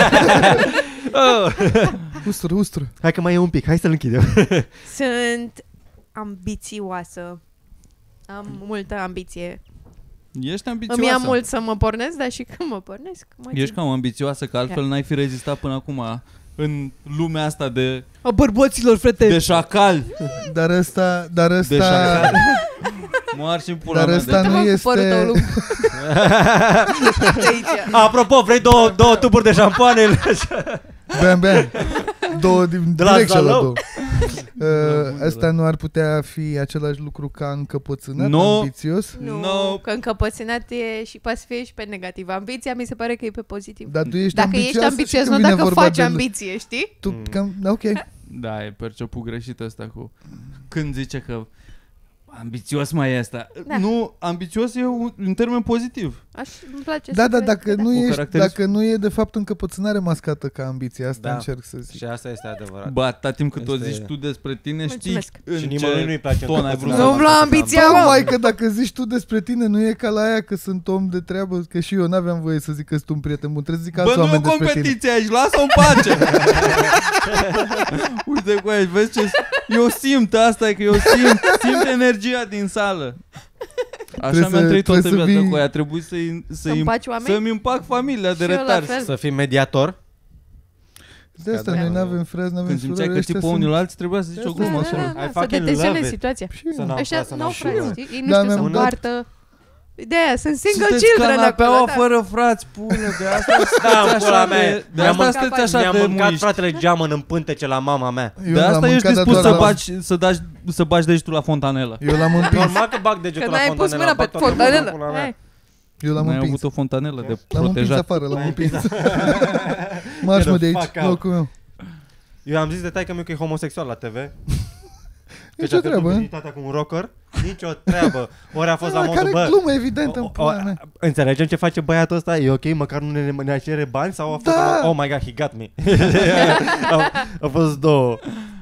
Speaker 1: ustură. Ustură.
Speaker 5: Hai că mai e un pic, hai să-l închidem.
Speaker 3: Sunt ambițioasă. Am multă ambiție.
Speaker 4: Ești
Speaker 3: Îmi ia
Speaker 4: ambițioasă.
Speaker 3: mult să mă pornesc, dar și când mă pornesc, mă țin.
Speaker 4: Ești cam ambițioasă, că altfel n-ai fi rezistat până acum în lumea asta de
Speaker 3: A bărboților, frate!
Speaker 4: de șacali.
Speaker 1: Dar ăsta,
Speaker 4: De șacali. Moar și pula
Speaker 1: dar
Speaker 4: mea
Speaker 1: ăsta
Speaker 4: de...
Speaker 1: nu
Speaker 3: Cu părul tău
Speaker 1: este...
Speaker 3: lung. De aici.
Speaker 5: Apropo, vrei două tuburi de șampoane?
Speaker 1: Bam. Două din
Speaker 5: De la
Speaker 1: direct
Speaker 5: Zalău?
Speaker 1: la două. Ăsta nu ar putea fi același lucru ca încăpățânat,
Speaker 4: No.
Speaker 1: ambițios?
Speaker 3: Nu,
Speaker 4: No.
Speaker 3: că încăpățânat e și poate să fie și pe negativ. Ambiția mi se pare că e pe pozitiv.
Speaker 1: Dar tu ești
Speaker 3: Dacă
Speaker 1: ambițioasă
Speaker 3: ești ambițios,
Speaker 1: și
Speaker 3: nu
Speaker 1: când vine
Speaker 3: dacă
Speaker 1: vorba
Speaker 3: faci
Speaker 1: de-
Speaker 3: ambiție, știi?
Speaker 1: Tu, cam, ok.
Speaker 4: Da, e perceput greșit ăsta cu... Când zice că ambițios mai e asta.
Speaker 3: Da.
Speaker 4: Nu, ambițios e un termen pozitiv.
Speaker 3: Îmi place
Speaker 1: Da,
Speaker 3: să
Speaker 1: da,
Speaker 3: cred
Speaker 1: dacă
Speaker 3: că
Speaker 1: nu,
Speaker 4: O
Speaker 1: ești,
Speaker 4: caracteristică.
Speaker 1: dacă nu e de fapt încăpățânare mascată ca ambiție, asta
Speaker 5: Da.
Speaker 1: încerc să zic.
Speaker 5: Și asta este adevărat.
Speaker 4: Bă, atâta timp cât o
Speaker 5: Este-
Speaker 4: zici tu despre tine, știi
Speaker 3: Mulțumesc.
Speaker 4: în
Speaker 5: Și
Speaker 4: ce
Speaker 5: nimănui nu-i place
Speaker 4: ton ai vrut
Speaker 5: încăpățânarea
Speaker 4: să...
Speaker 3: Nu-mi lua ambiția, mă!
Speaker 1: Tocmai că dacă zici tu despre tine, nu e ca la aia că sunt om de treabă, că și eu n-aveam voie să zic că sunt un prieten bun, trebuie să zic
Speaker 4: Bă,
Speaker 1: alți
Speaker 4: nu e o
Speaker 1: oameni despre tine.
Speaker 4: competiție aici, lasă-o în pace! Uite cu aici, vezi ce... Eu simt asta, e că eu simt energia din sală. Așa
Speaker 1: Trebuie
Speaker 4: mi-am
Speaker 1: să-
Speaker 4: trăit toată
Speaker 1: trebuie să
Speaker 4: viața
Speaker 1: vii-
Speaker 4: cu ea. Trebuie
Speaker 3: Să împaci oameni?
Speaker 4: să-mi împac familia de
Speaker 3: Și eu la
Speaker 4: retarzi.
Speaker 3: fel.
Speaker 5: Să fii mediator.
Speaker 1: De asta
Speaker 5: Da.
Speaker 1: noi n-avem frați, n-avem
Speaker 4: Când simțeai
Speaker 1: surori,
Speaker 4: că
Speaker 1: ăștia
Speaker 4: tipul
Speaker 1: sunt-
Speaker 4: unul alții, trebuia să zici o glumă
Speaker 1: Da,
Speaker 4: acolo.
Speaker 5: I
Speaker 3: Să
Speaker 5: fucking
Speaker 3: detenționezi
Speaker 5: love it.
Speaker 3: situația.
Speaker 1: Și eu.
Speaker 5: Să n-am
Speaker 3: Ăștia
Speaker 5: frat, să
Speaker 3: n-au
Speaker 5: n-am
Speaker 3: frați,
Speaker 5: știu.
Speaker 3: știi? Ei nu
Speaker 1: Da,
Speaker 3: știu să
Speaker 1: mi-am dat-
Speaker 3: împartă. De aia, sunt single
Speaker 4: Sunteți
Speaker 3: children
Speaker 4: canapeaua
Speaker 3: acolo, da.
Speaker 4: fără frați, pune, de asta
Speaker 5: Da,
Speaker 4: sunteți
Speaker 5: pula
Speaker 4: așa
Speaker 5: mea.
Speaker 4: de asta sunteți așa
Speaker 5: Mi-am
Speaker 4: de
Speaker 5: mâncat
Speaker 4: muiști.
Speaker 5: fratele geamăn în pântece la mama mea.
Speaker 1: Eu
Speaker 4: De
Speaker 1: l-am
Speaker 4: asta ești
Speaker 1: mâncat, dar
Speaker 4: dispus
Speaker 1: doar
Speaker 4: să
Speaker 1: la-
Speaker 4: să bagi degetul la fontanelă.
Speaker 1: Eu l-am împins.
Speaker 5: Normal că bag
Speaker 3: Că
Speaker 5: degetul la
Speaker 3: n-ai pus
Speaker 5: fontanelă.
Speaker 3: mâna pe
Speaker 5: bag toată mâna
Speaker 3: fontanelă.
Speaker 5: în pula mea.
Speaker 3: Hai.
Speaker 1: Eu l-am
Speaker 4: N-ai
Speaker 1: împins.
Speaker 4: avut o fontanelă de
Speaker 1: L-am împins
Speaker 4: protejat.
Speaker 1: afară, l-am
Speaker 5: L-ai
Speaker 1: împins. Marș mă de aici,
Speaker 5: Fuck out.
Speaker 1: locul meu.
Speaker 5: Eu am zis de taică-miu că e homosexual la TV.
Speaker 1: Nici o treabă.
Speaker 5: Virginitatea cu un rocker. Nici o treabă. Ori a fost la modul,
Speaker 1: Care
Speaker 5: bă,
Speaker 1: glumă evidentă în pula mea.
Speaker 5: înțelegem ce face băiatul ăsta? E ok? Măcar nu ne cere bani? Sau a fost
Speaker 1: Da.
Speaker 5: oh my god, he got me. A fost două.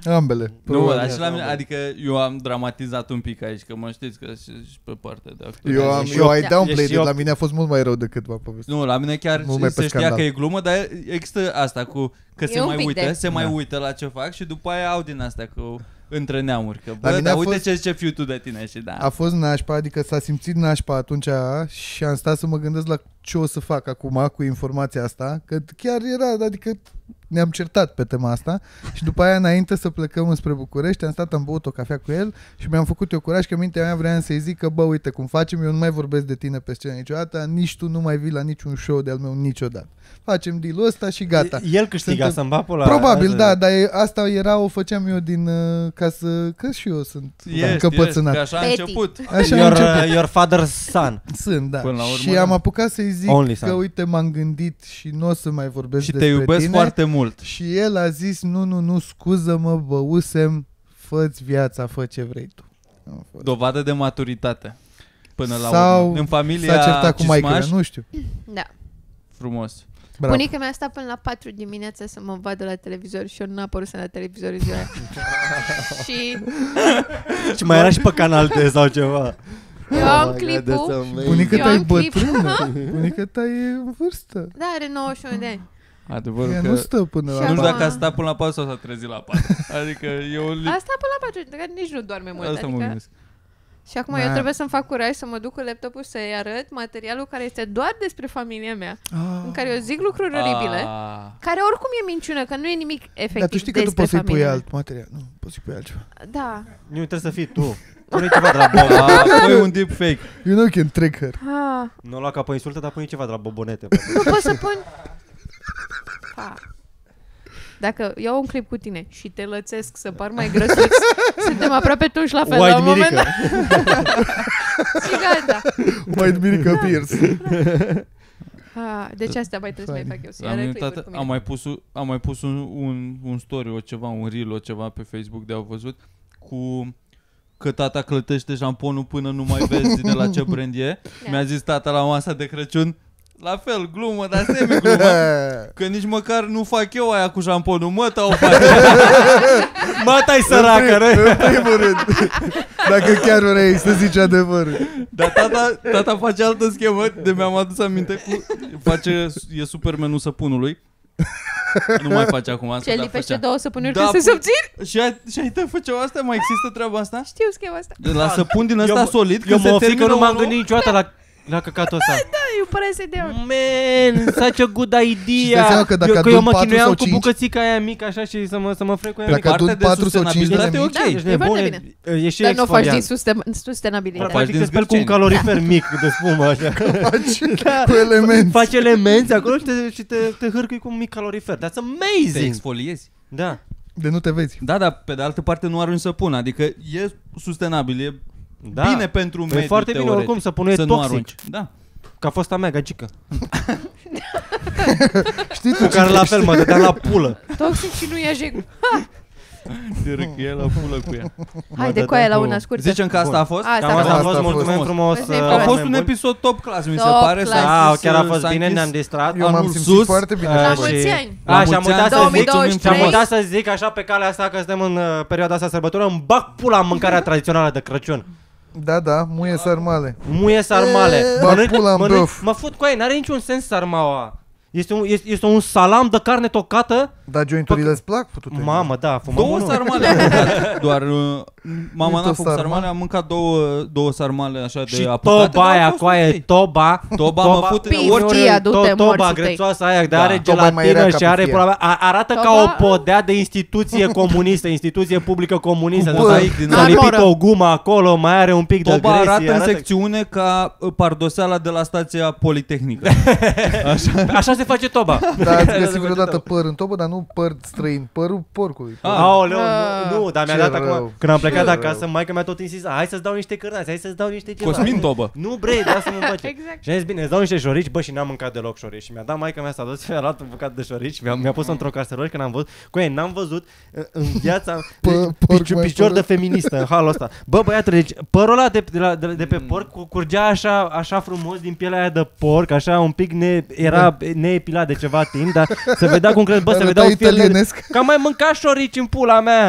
Speaker 1: Ambele.
Speaker 4: Nu,
Speaker 1: probabil.
Speaker 4: dar și la mine, adică eu am dramatizat un pic aici, că mă știți că și pe partea de actor.
Speaker 1: Eu ai
Speaker 3: Da.
Speaker 1: downplayed,
Speaker 5: Ești eu-
Speaker 1: la mine a fost mult mai rău decât v-am povestit.
Speaker 4: Nu, la mine chiar
Speaker 1: Mult mai pe
Speaker 4: se știa
Speaker 1: scandal.
Speaker 4: că e glumă, dar există asta cu că se
Speaker 3: un
Speaker 4: mai
Speaker 3: pic
Speaker 4: uită,
Speaker 3: de-
Speaker 4: se mai
Speaker 1: Da.
Speaker 4: uită la ce fac și după aia au din astea cu între neamuri, că
Speaker 1: La
Speaker 4: bă,
Speaker 1: mine
Speaker 4: dar
Speaker 1: a
Speaker 4: uite
Speaker 1: fost-
Speaker 4: ce zice fiul tu de tine și da.
Speaker 1: A fost nașpa, adică s-a simțit nașpa atunci și am stat să mă gândesc la ce o să fac acum cu informația asta, că chiar era, adică ne-am certat pe tema asta și după aia înainte să plecăm înspre București am stat, am băut o cafea cu el și mi-am făcut eu curaj că mintea mea vreau să-i zic că bă, uite cum facem, eu nu mai vorbesc de tine pe scenă niciodată, nici tu nu mai vii la niciun show de-al meu niciodată. Facem deal-ul ăsta și gata.
Speaker 5: El câștiga
Speaker 1: Sunt-
Speaker 5: să-mi bapă la...
Speaker 1: Probabil, da, dar asta era, o făceam eu din ca să, că și eu sunt încăpățânat.
Speaker 4: că așa a
Speaker 3: Petty.
Speaker 4: început.
Speaker 1: Așa am început.
Speaker 5: Your father's son.
Speaker 1: Sunt, da.
Speaker 4: Până la urmă,
Speaker 1: și
Speaker 4: da.
Speaker 1: am apucat să-i zic
Speaker 5: Only
Speaker 1: că
Speaker 5: son.
Speaker 1: uite m-am gândit și nu o să mai vorbesc
Speaker 4: Și te
Speaker 1: despre
Speaker 4: iubesc
Speaker 1: tine.
Speaker 4: foarte mult.
Speaker 1: Și el a zis, nu, scuză-mă, băusem, fă-ți viața, fă ce vrei tu. Am fost.
Speaker 4: Dovadă de maturitate. Până la
Speaker 1: Sau
Speaker 4: urmă. În familia
Speaker 1: S-a certat cu maică,
Speaker 4: Cismaș,
Speaker 1: nu știu.
Speaker 3: Da.
Speaker 4: frumos.
Speaker 1: Bravo.
Speaker 3: Bunica mea sta până la 4 dimineața să mă vadă la televizor și eu n-a apărut la televizor în ziua aia. Și
Speaker 5: Și mai era și pe Canal D sau ceva.
Speaker 3: eu am clipul.
Speaker 1: Bunica
Speaker 3: Eu
Speaker 1: ta e
Speaker 3: am clip.
Speaker 1: bătrână. Bunica ta e în vârstă.
Speaker 3: Da, are 91 de ani.
Speaker 4: Adevărul
Speaker 1: Ea
Speaker 4: că...
Speaker 1: nu stă până
Speaker 3: Și
Speaker 1: la
Speaker 4: Nu știu
Speaker 3: acum-
Speaker 4: dacă a stat până la 4 sau s-a trezit la 4. Adică eu...
Speaker 3: Asta până la 4, că nici nu doarme mult.
Speaker 4: Asta mă
Speaker 3: Adică.
Speaker 4: gândesc.
Speaker 3: Și acum
Speaker 1: Da.
Speaker 3: eu trebuie să-mi fac curaj să mă duc cu laptopul să-i arăt materialul care este doar despre familia mea, în care eu zic lucruri oribile,
Speaker 4: Ah.
Speaker 3: care oricum e minciună, că nu e nimic efectiv
Speaker 1: Dar tu știi că tu
Speaker 3: despre
Speaker 1: poți să-i pui
Speaker 3: familia
Speaker 1: alt material. Nu, poți să-i pui altceva.
Speaker 3: mea. Da.
Speaker 5: Nu, trebuie să fii tu. Pune ceva de la Bob.
Speaker 4: Păi un deepfake.
Speaker 1: You know you can trick her.
Speaker 3: Ah,
Speaker 5: Nu o lua ca pe insultă, dar pune ceva de la bobonete.
Speaker 3: nu pot să pun... Ah. Dacă iau un clip cu tine și te lățesc să par mai grăsuț, suntem aproape tunși la fel la
Speaker 5: White
Speaker 3: un moment
Speaker 5: Mirica.
Speaker 3: dat. Și gata.
Speaker 1: White Mirica Pierce.
Speaker 3: Ah, deci asta mai trebuie să mai fac eu. Să-i
Speaker 4: Am,
Speaker 3: arăt
Speaker 4: uitat,
Speaker 3: clipuri cu
Speaker 4: am
Speaker 3: mine.
Speaker 4: mai pus un story, o ceva, un reel, o ceva pe Facebook de au văzut cu că tata clătește șamponul până nu mai vezi de la ce brand e.
Speaker 3: Da.
Speaker 4: Mi-a zis tata la masa de Crăciun, la fel, glumă, dar semi-glumă, că nici măcar nu fac eu aia cu șamponul, măta o face.
Speaker 5: Mata-i săracă, răi.
Speaker 1: În primul rând. Dacă chiar vrei să zici adevărul.
Speaker 4: Dar tata face altă schemă, de mi-am adus aminte, e Supermanul săpunului. Nu mai face acum asta,
Speaker 3: Ce
Speaker 4: dar
Speaker 3: lipește
Speaker 4: făcea.
Speaker 3: două săpunuri
Speaker 4: Da,
Speaker 3: ca să subțiri?
Speaker 4: Și ai te făceau asta? Mai există treaba asta?
Speaker 3: Știu schema asta.
Speaker 4: De la săpun din ăsta
Speaker 5: Eu-
Speaker 4: solid,
Speaker 5: Eu
Speaker 4: când
Speaker 5: mă
Speaker 4: se
Speaker 5: oftic că
Speaker 4: termină
Speaker 5: nu m-am
Speaker 4: unul,
Speaker 5: gândit niciodată la căcatul ăsta.
Speaker 3: Da, eu părere să dea.
Speaker 5: Man, such a good
Speaker 1: Și
Speaker 5: idea.
Speaker 1: îți dai seama că dacă
Speaker 5: eu
Speaker 1: adun
Speaker 5: mă
Speaker 1: 4
Speaker 5: chinuiam
Speaker 1: sau
Speaker 5: cu
Speaker 1: 5
Speaker 5: bucățica aia mică așa și să mă frec cu ea.
Speaker 1: Dacă
Speaker 4: Partea
Speaker 1: adun
Speaker 4: de
Speaker 1: 4 sau 5 de
Speaker 4: sustenabilitate,
Speaker 1: mici,
Speaker 4: ok.
Speaker 5: Ești
Speaker 3: E foarte
Speaker 5: nebun,
Speaker 3: bine.
Speaker 5: e și
Speaker 3: Dar nu o faci din
Speaker 5: exfoliant.
Speaker 3: sustenabilitate.
Speaker 4: Faci
Speaker 5: Practic
Speaker 4: din
Speaker 5: te speli cu un
Speaker 4: zgârceni.
Speaker 5: calorifer mic de spumă așa.
Speaker 1: cu elemente.
Speaker 5: Faci elemente acolo și te hârcui cu un mic calorifer. That's
Speaker 4: te
Speaker 5: amazing.
Speaker 4: exfoliezi.
Speaker 5: Da.
Speaker 1: De nu te vezi.
Speaker 4: Da, dar pe de altă parte nu arunci săpun, adică e sustenabil, e
Speaker 5: Da.
Speaker 4: bine pentru mediu,
Speaker 5: E foarte bine
Speaker 4: teoretic,
Speaker 5: oricum, săpunul e
Speaker 4: să nu
Speaker 5: toxic.
Speaker 4: arunci. Da.
Speaker 5: Ca fosta mea, gagică.
Speaker 1: Știi tu
Speaker 5: Cu care la fel mă dădeam la pulă.
Speaker 3: Toxic și nu ia jegul.
Speaker 4: Direct că e la pulă cu ea.
Speaker 3: Haide cu aia la una scurtă.
Speaker 4: Zicem că asta a fost?
Speaker 3: Asta
Speaker 5: Cam asta a
Speaker 1: Asta
Speaker 5: fost,
Speaker 1: a
Speaker 5: mulțumim
Speaker 1: fost.
Speaker 5: frumos.
Speaker 3: Asta e
Speaker 4: A
Speaker 3: frumos.
Speaker 4: fost un episod top class, mi se
Speaker 3: Top
Speaker 4: pare.
Speaker 3: class.
Speaker 5: Da, chiar a fost
Speaker 4: s-a
Speaker 5: bine,
Speaker 4: închis.
Speaker 5: ne-am distrat.
Speaker 1: Eu m-am
Speaker 4: Anul
Speaker 1: simțit
Speaker 4: sus,
Speaker 1: foarte bine.
Speaker 3: La
Speaker 5: și-
Speaker 3: mulți ani.
Speaker 5: A, și
Speaker 4: La
Speaker 5: am
Speaker 4: mulți
Speaker 5: uitat
Speaker 4: ani,
Speaker 5: să zic,
Speaker 3: 2023.
Speaker 5: și am uitat să zic așa pe calea asta că suntem în perioada asta sărbătoră, îmi bag pula în mâncarea tradițională de Crăciun.
Speaker 1: Da, muie sarmale.
Speaker 5: Muie sarmale.
Speaker 1: Bag pula în băf.
Speaker 5: Mă fut cu ei, n-are niciun sens sarmaua. Este un salam de carne tocată.
Speaker 1: Da, jointurile îți plac? Putute.
Speaker 5: Mamă, da, fumăm
Speaker 4: Două
Speaker 5: unul.
Speaker 4: sarmale am mâncat. Doar mama
Speaker 1: Uite,
Speaker 4: n-a făcut
Speaker 1: sarmale.
Speaker 4: sarmale, am mâncat două sarmale așa de
Speaker 5: Și
Speaker 4: apucate.
Speaker 5: toba
Speaker 4: dar a
Speaker 5: aia
Speaker 4: fost
Speaker 5: cu aia,
Speaker 4: ok.
Speaker 5: toba.
Speaker 4: Toba mă fut în
Speaker 3: Pifti,
Speaker 4: orice...
Speaker 3: adu-te,
Speaker 5: Toba
Speaker 3: morții tăi.
Speaker 5: grețoasă aia, de
Speaker 4: Da.
Speaker 5: are
Speaker 1: Toba e mai rea
Speaker 5: gelatină
Speaker 1: ca
Speaker 5: și are
Speaker 1: piftia.
Speaker 5: pula mea. Arată ca
Speaker 3: Toba-
Speaker 5: o podea de instituție comunistă, instituție publică comunistă.
Speaker 4: Cu
Speaker 5: S-a
Speaker 4: mozaic din
Speaker 5: s-a
Speaker 4: ăla.
Speaker 5: lipit
Speaker 3: Armoră.
Speaker 5: o gumă acolo, mai are un pic de
Speaker 4: Toba
Speaker 5: agresie.
Speaker 4: arată în secțiune ca pardoseala de la stația Politehnică.
Speaker 5: Așa se face toba.
Speaker 1: Da, ați
Speaker 5: Se
Speaker 1: găsit
Speaker 5: face
Speaker 1: vreodată
Speaker 5: toba.
Speaker 1: păr în tobă, dar nu păr străin, părul porcului.
Speaker 5: Aoleu,
Speaker 3: Ah.
Speaker 5: nu, dar mi-a
Speaker 1: Ce
Speaker 5: dat
Speaker 1: rău,
Speaker 5: acum, când am plecat de
Speaker 1: ce
Speaker 5: acasă,
Speaker 1: rău.
Speaker 5: maica mea tot insista, hai să-ți dau niște cârnați, hai să-ți dau niște ceva.
Speaker 4: Cosmin Tobă.
Speaker 5: Nu bre, lasă-mă în pace.
Speaker 3: Exact.
Speaker 5: Și am zis, bine, îți dau niște șorici, bă, și n-am mâncat deloc șorici. Și mi-a dat maica mea, s-a dus, mi-a luat un bucat de șorici, mi-a pus într-o caserolă și când am văzut, cu ei, n-am văzut în viața
Speaker 1: Porc mai
Speaker 5: picior
Speaker 1: fără.
Speaker 5: de feministă în halul ăsta. Bă, băiatule, deci părul ăla de pe porc curgea așa frumos din pielea aia de porc, așa un pic era neepilat de ceva timp, dar se vedea cum crezi, bă, se
Speaker 1: Arăta
Speaker 5: vedea un fir
Speaker 1: italienesc.
Speaker 5: că am mai mâncat șorici în pula mea.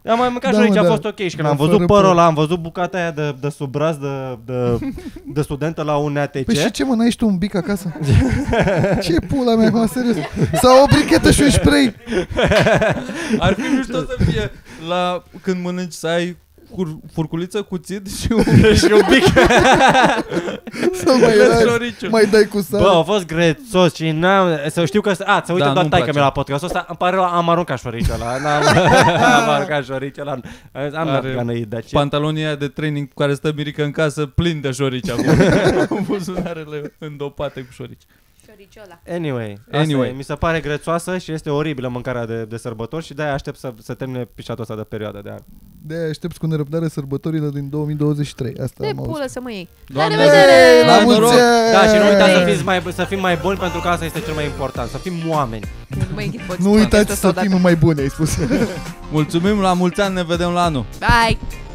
Speaker 5: Am mai mâncat
Speaker 1: Da,
Speaker 5: șorici,
Speaker 1: mă,
Speaker 5: a
Speaker 1: da.
Speaker 5: fost ok. Și când
Speaker 1: Da,
Speaker 5: am văzut
Speaker 1: fără
Speaker 5: părul
Speaker 1: păr.
Speaker 5: ăla, am văzut bucata aia de sub braț de studentă la un ATC.
Speaker 1: Păi și ce, mă, n-ai și tu un bic acasă? Ce pula mea, acum, serios? Sau o brichetă și un spray?
Speaker 4: Ar fi mișto să fie la când mănânci să ai furculiță, cuțit și un
Speaker 5: Și un pic.
Speaker 1: Sau
Speaker 4: șoriciu.
Speaker 1: mai dai cu sare?
Speaker 5: Bă, au fost grețos și să știu că... Se uită
Speaker 4: Da,
Speaker 5: doar
Speaker 4: nu-mi
Speaker 5: taică
Speaker 4: place.
Speaker 5: mea la podcastul ăsta. Îmi pare rău, am aruncat șoriciul ăla. Am aruncat șoriciul ăla. Am dat
Speaker 4: Are
Speaker 5: gonna eat that shit.
Speaker 4: Pantalonii aia de training cu care stă Mirica în casă plin de șorici acum. Cu buzunarele îndopate cu șorici.
Speaker 5: Anyway,
Speaker 4: Anyway.
Speaker 5: mi se pare grețoasă și este oribilă mâncarea de sărbători și de-aia aștept să termine pișatul ăsta de perioadă de an.
Speaker 1: De-aia aștepți cu nerăbdare sărbătorile din 2023. Asta
Speaker 3: De
Speaker 1: am auzit.
Speaker 3: pulă să mă iei.
Speaker 4: Doamne,
Speaker 3: La revedere!
Speaker 1: La
Speaker 4: La
Speaker 1: mulți
Speaker 4: noroc!
Speaker 1: ani!
Speaker 5: Da, și nu uitați
Speaker 3: Hey.
Speaker 5: să fim mai buni pentru că asta este cel mai important, să fim oameni.
Speaker 1: Nu uitați să fim mai buni, ai spus.
Speaker 4: Mulțumim, la mulți ani, ne vedem la anul.
Speaker 3: Bye!